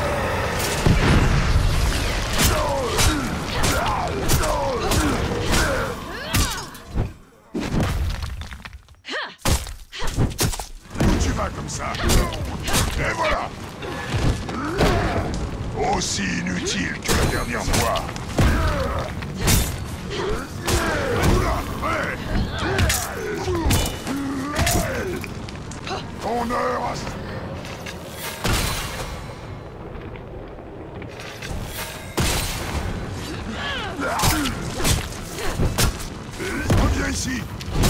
Où tu vas comme ça? Et voilà! Aussi inutile que la dernière fois! Ton heure à... Reviens ici!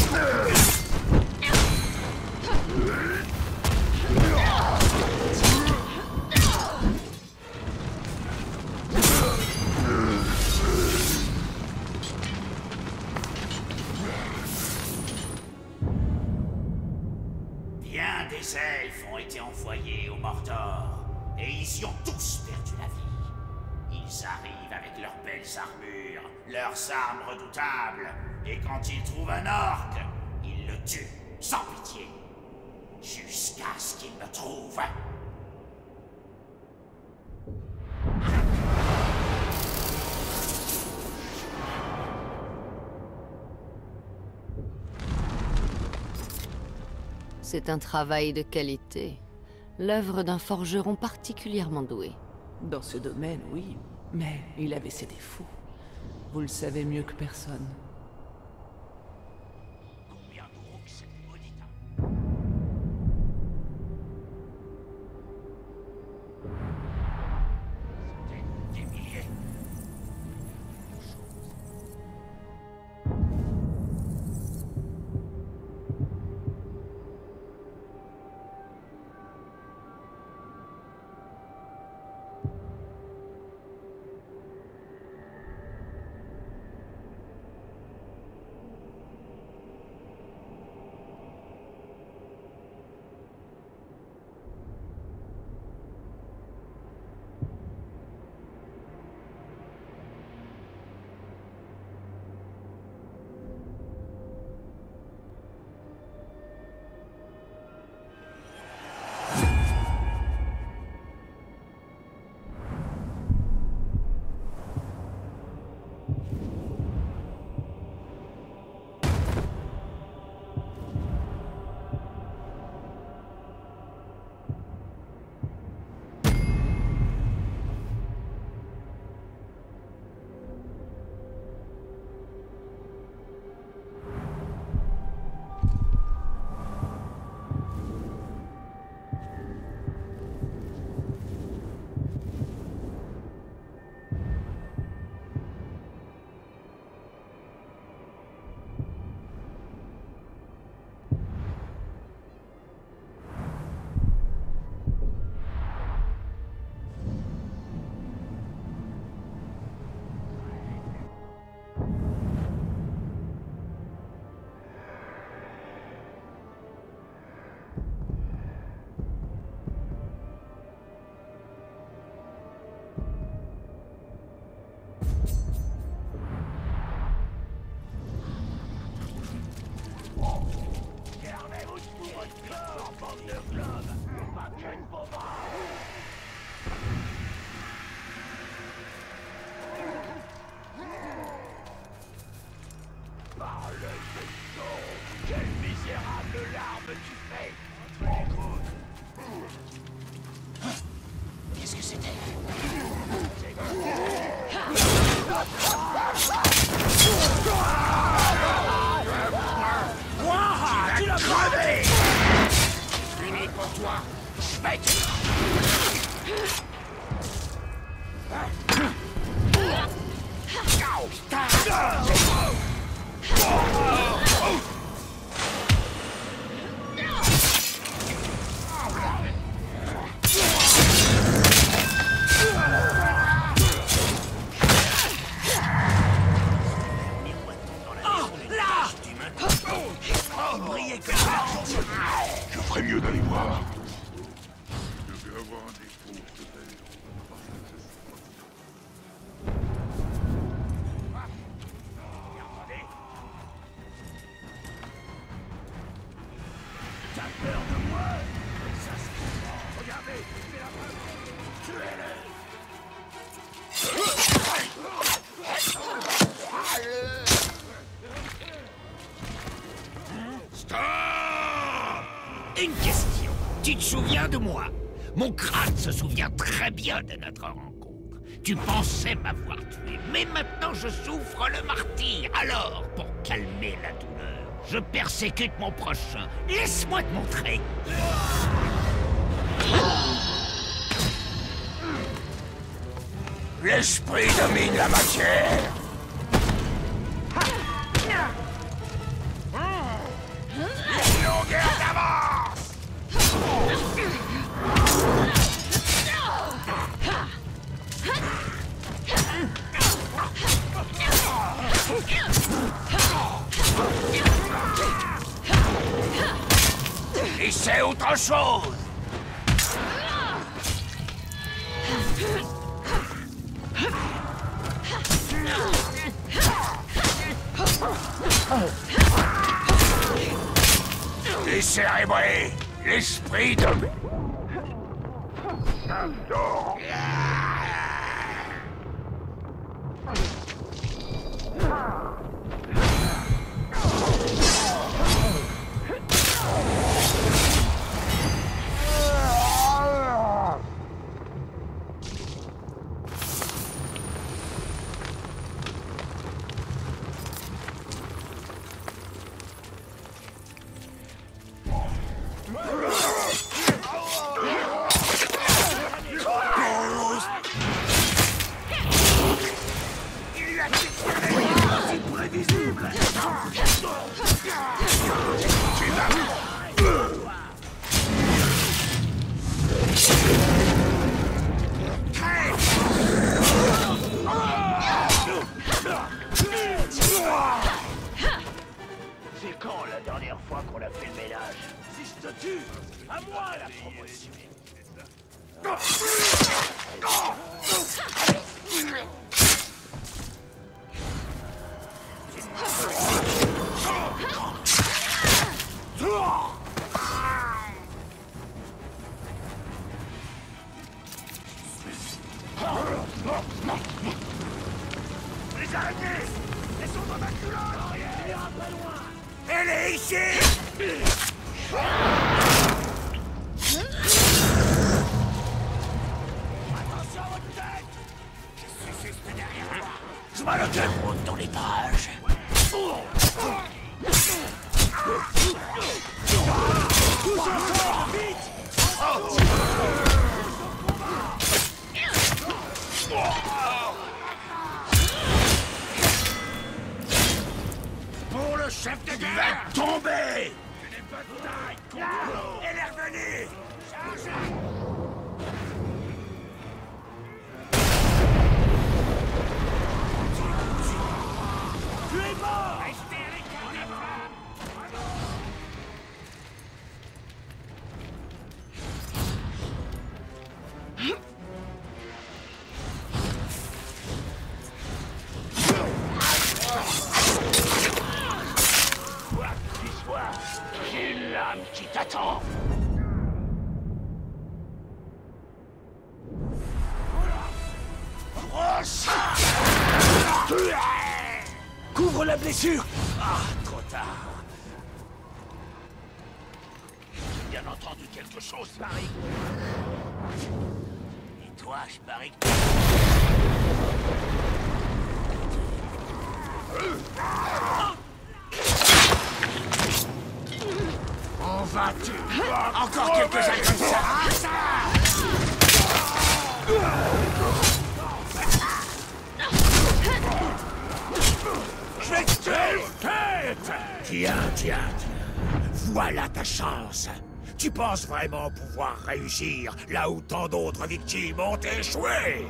Bien des elfes ont été envoyés au Mordor, et ils y ont tous perdu la vie. Ils arrivent avec leurs belles armures, leurs armes redoutables, et quand ils trouvent un orc, ils le tuent, sans pitié, jusqu'à ce qu'ils me trouvent. C'est un travail de qualité, l'œuvre d'un forgeron particulièrement doué. Dans ce domaine, oui, mais il avait ses défauts. Vous le savez mieux que personne. Combien d'euros que cette maudite Des milliers. Quelle misérable larme tu fais! Qu'est-ce que c'était? Tu l'as crevé! Fini pour toi! Schmeck! Je ferais mieux d'aller voir. Je devais avoir un défaut, peut-être. T'as peur de moi? Ça se sent. Regardez, fais la preuve. Tuez-le! Stop! Une question. Tu te souviens de moi? Mon crâne se souvient très bien de notre rencontre. Tu pensais m'avoir tué, mais maintenant je souffre le martyre. Alors, pour calmer la douleur, je persécute mon prochain. Laisse-moi te montrer. L'esprit domine la matière. Longueur d'avance. Et c'est autre chose. Décérébré, l'esprit de... fois qu'on a fait le ménage. Si je te tue, à moi la promotion. Les araignées! Elles sont dans ma culotte! Elle ira pas loin! Elle est ici! Attention à votre tête! Je suis juste derrière toi! Je m'en occupe! Monte dans les pages! Tous ensemble! Vite! Pour le chef de guerre! Il va tomber! Une bataille! Elle est revenue! Chargez! Tu es mort! Restez avec les femmes! Quoi que tu sois, j'ai une lame qui t'attend. Couvre la blessure! Ah, trop tard. J'ai bien entendu quelque chose, Marie. Et toi, je parie que... On va tuer. Encore quelques-uns comme ça. Je vais te tuer. Tiens. Voilà ta chance. Tu penses vraiment pouvoir réussir là où tant d'autres victimes ont échoué?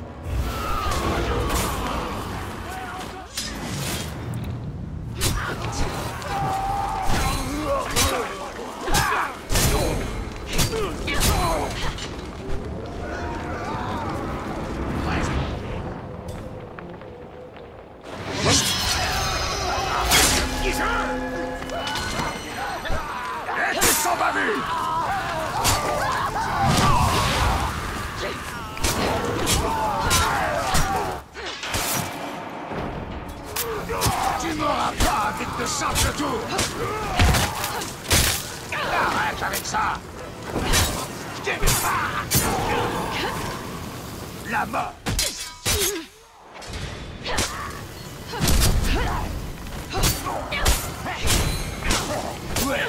Tu m'auras pas avec de simples tours. Arrête avec ça. Je t'aime pas. La mort. Ouais.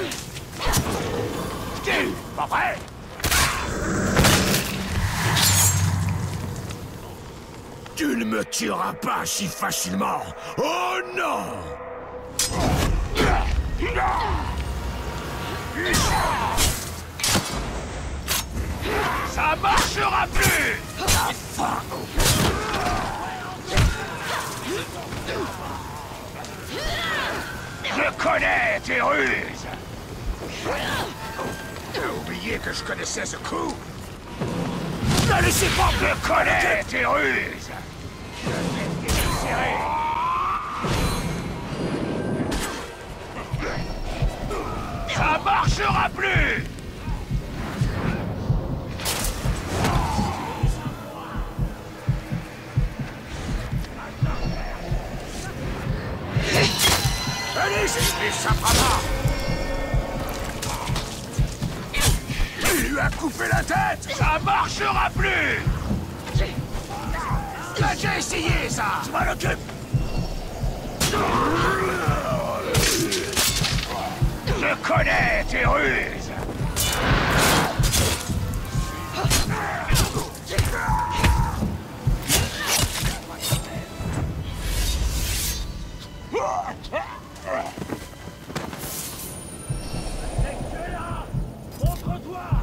T'es pas prêt? Tu ne me tueras pas si facilement. Oh non! Ça marchera plus! Enfin. Je connais tes ruses! T'as oublié que je connaissais ce coup? Ne laissez pas me connaître tes ruses! Ça marchera plus! Allez, j'ai ça pas. Il lui a coupé la tête! Ça marchera plus! T'as déjà essayé ça! Je m'en occupe! Je connais tes ruses! Montre-toi!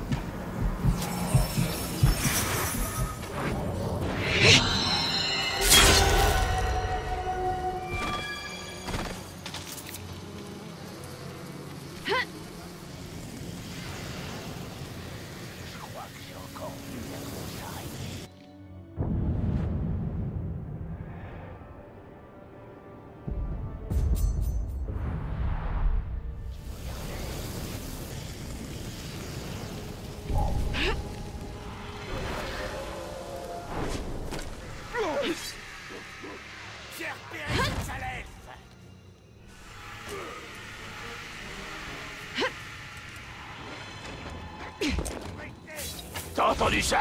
entendu ça?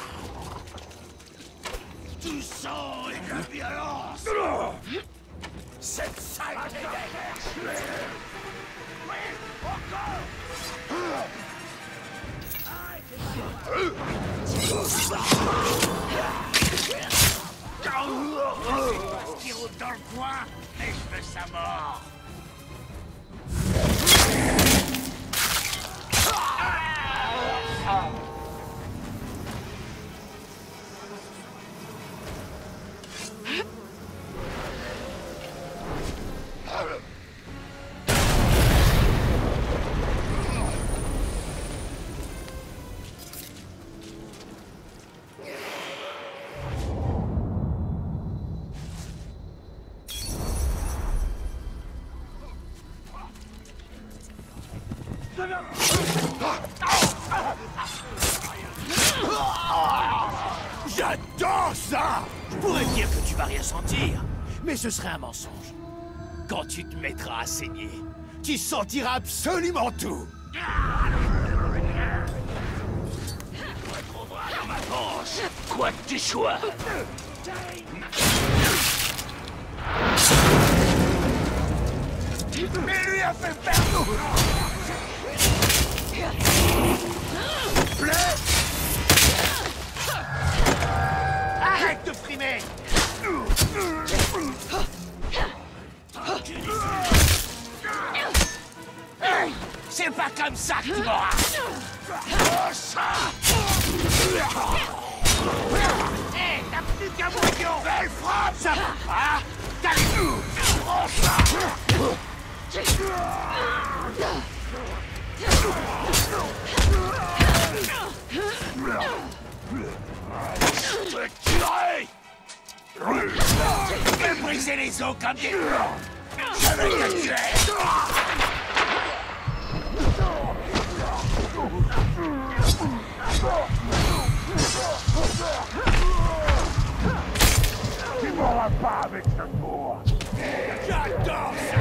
Du sang et de la violence! Cette saleté d'être! Oui, encore! Spirou dans le coin, et je veux sa mort! J'adore ça! Je pourrais dire que tu vas rien sentir, mais ce serait un mensonge. Quand tu te mettras à saigner, tu sentiras absolument tout! Tu retrouveras dans ma panse, quoi que tu sois! Mais lui a fait perdre! Arrête de frimer! Hey, c'est pas comme ça que tu m'auras! Hé, t'as plus qu'un moignon! Elle frappe! Ça va pas! T'as Je te tuerai! Je vais briser les os comme des blancs! Je vais te tuer! Tu m'auras pas avec ce tour. J'adore ça!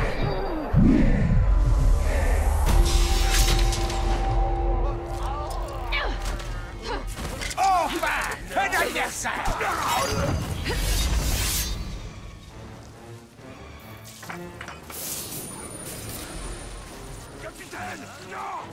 Enfin! Un adversaire! Capitaine, non!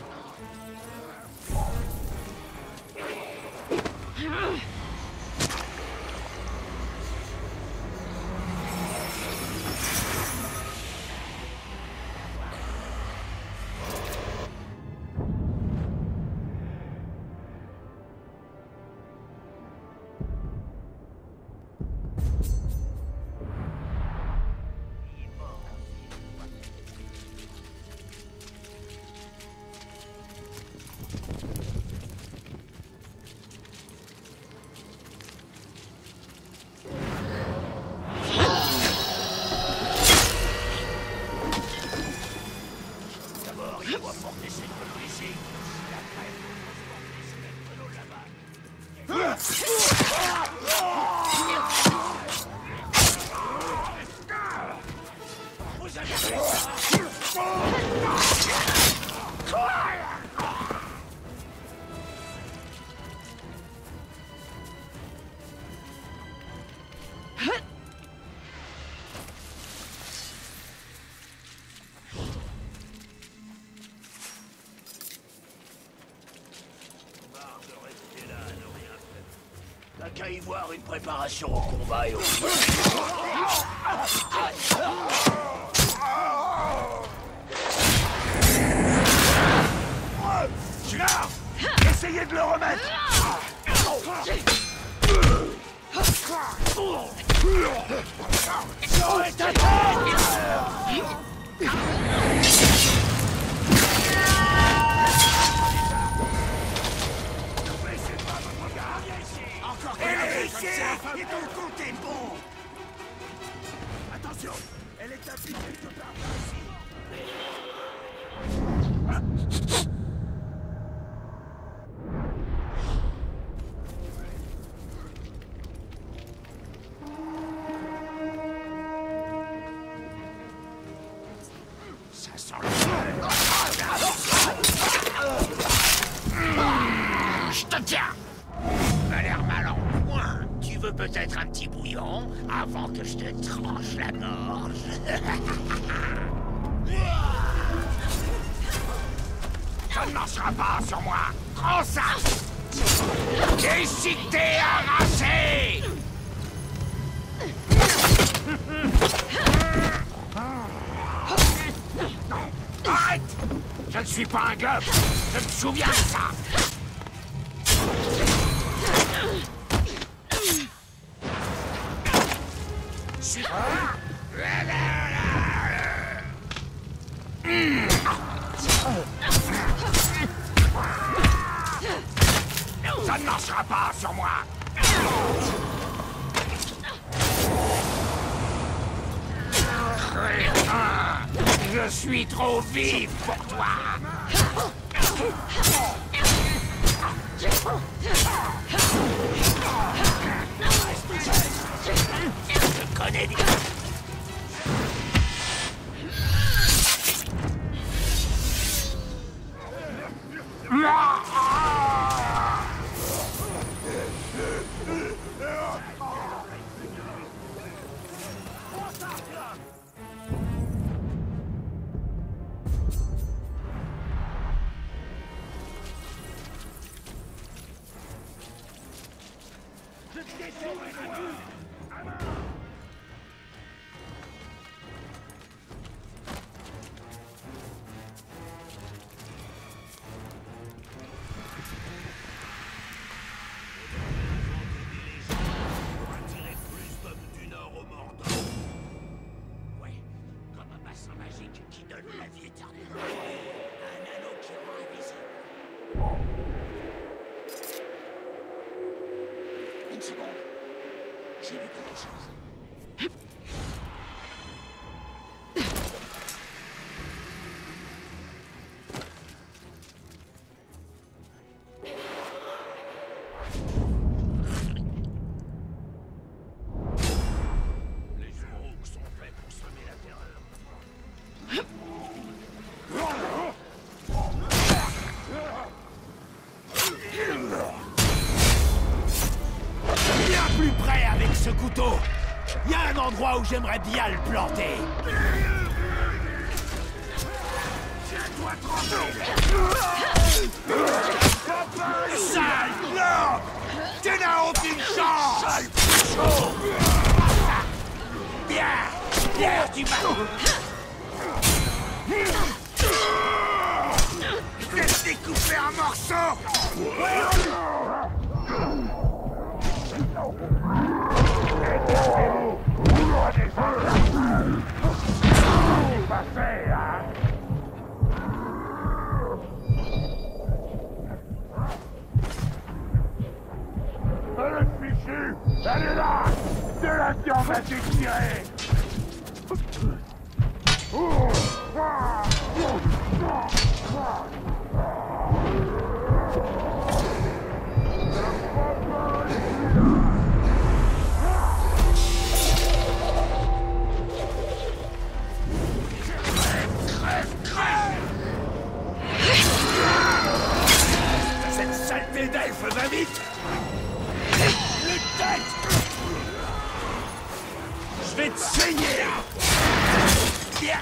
Il doit porter cette peau ici. Et après, porter cette peau là-bas. Vous avez fait ça! T'as qu'à y voir une préparation au combat et au... Là! Essayez de le remettre! J'aurai ta tête! Encore Elle est ici! Et ton compte est bon! Attention, elle est appuyée quelque part par ici. Ça sent le... Je te tiens! Tu as l'air mal en point. Tu veux peut-être un petit bouillon avant que je te tranche la gorge? Ça ne marchera pas sur moi. Prends ça! Décidé arraché! Arrête! Je ne suis pas un gobe. Je me souviens de ça. Ça ne marchera pas sur moi. Je suis trop vif pour toi. Je connais des... J'ai vu quelque chose. Les Uruk sont faits pour semer la terreur. Bien plus près avec ce couteau. Il y a un endroit où j'aimerais bien le planter. Tiens-toi tranquille. Sale blanc. Tu n'as aucune chance. Sale chaud. Bien. Bien, tu vas. Je vais te découper en morceaux. Elle est fichue! Elle est là! De la viande à déchirer! Cette saleté d'elfe va vite! Le tête! Je vais te saigner! Bien!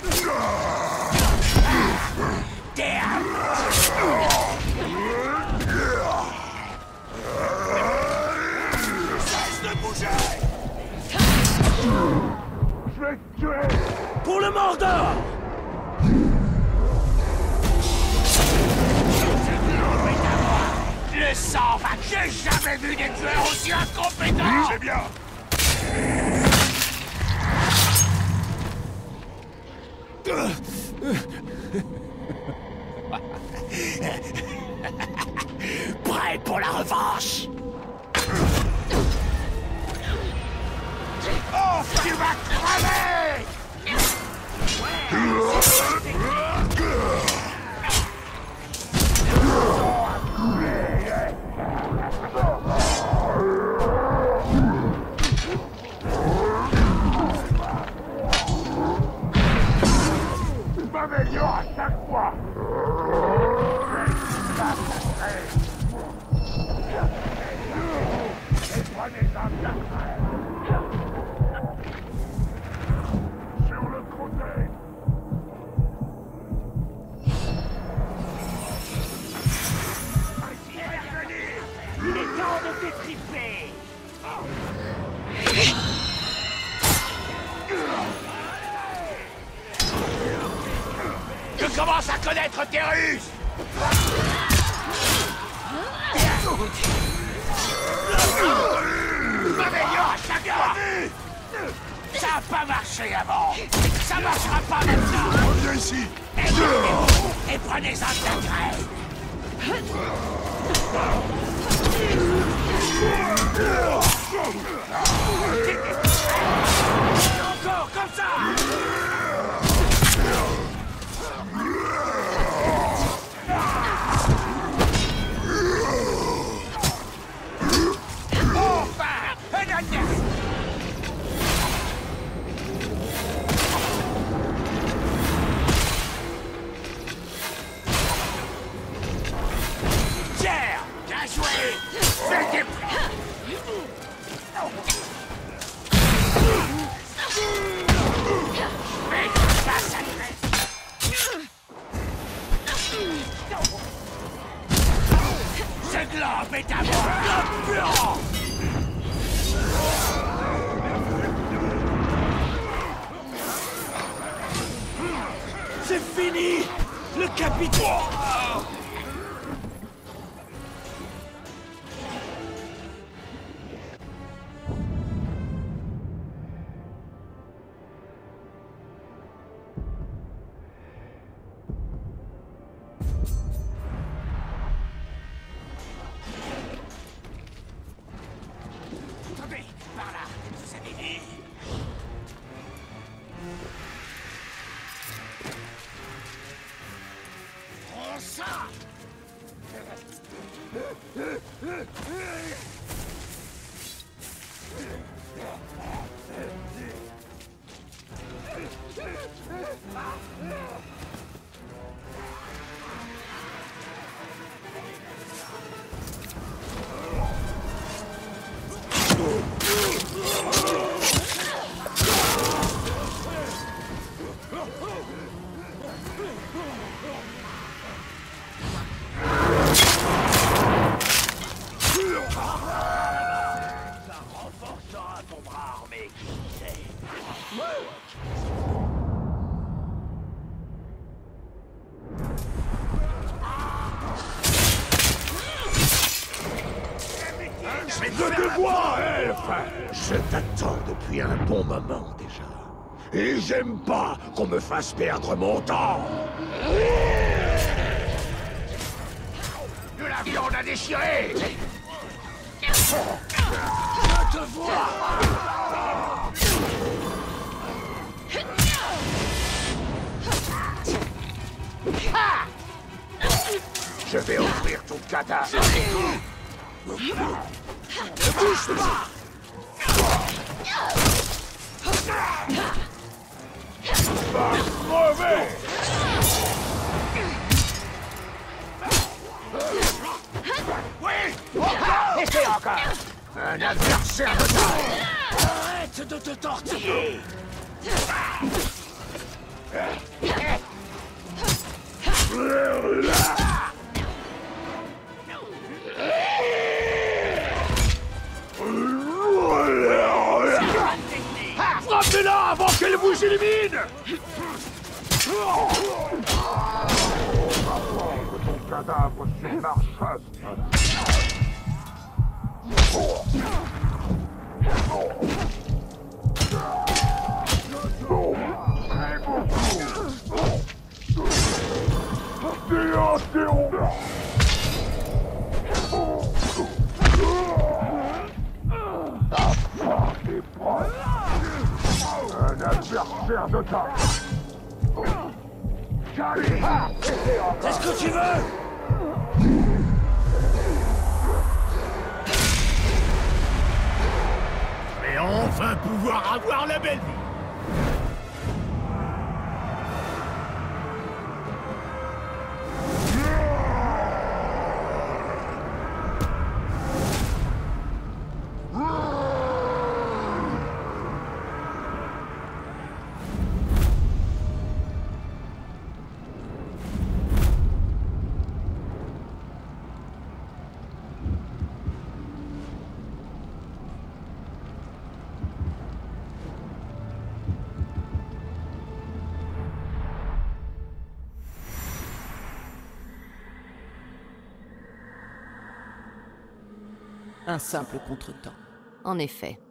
Cesse de bouger! Je vais te tuer! Pour le Mordor! Le sang va... J'ai jamais vu des tueurs aussi incompétents! C'est bien! Prêt pour la revanche! Oh, tu vas crever! Je m'améliore à chaque fois! commence à connaître tes ruses. M'améliore à chaque fois. Ça a pas marché avant. Ça marchera pas maintenant. Viens ici. Et prenez-en de la graine. Encore comme ça. Enfin, un adversaire. Pierre, bien joué. Fais des ce globe est à moi. Purant. C'est fini! Le capitaine! Attendez, par là, vous avez dit. Prends ça. Je te vois, elfe! Je t'attends depuis un bon moment déjà. Et j'aime pas qu'on me fasse perdre mon temps! De la viande à déchirer. Je te vois! Je vais offrir ton cadavre! Ne bouge pas! Va crever! Oui. Essayez encore. Un adversaire de taille! Arrête de te tortiller. Frappez-la avant qu'elle vous élimine! Ton cadavre sur ma chasse! Un adversaire de taille! C'est ce que tu veux! Et enfin pouvoir avoir la belle vie. un simple contretemps. En effet.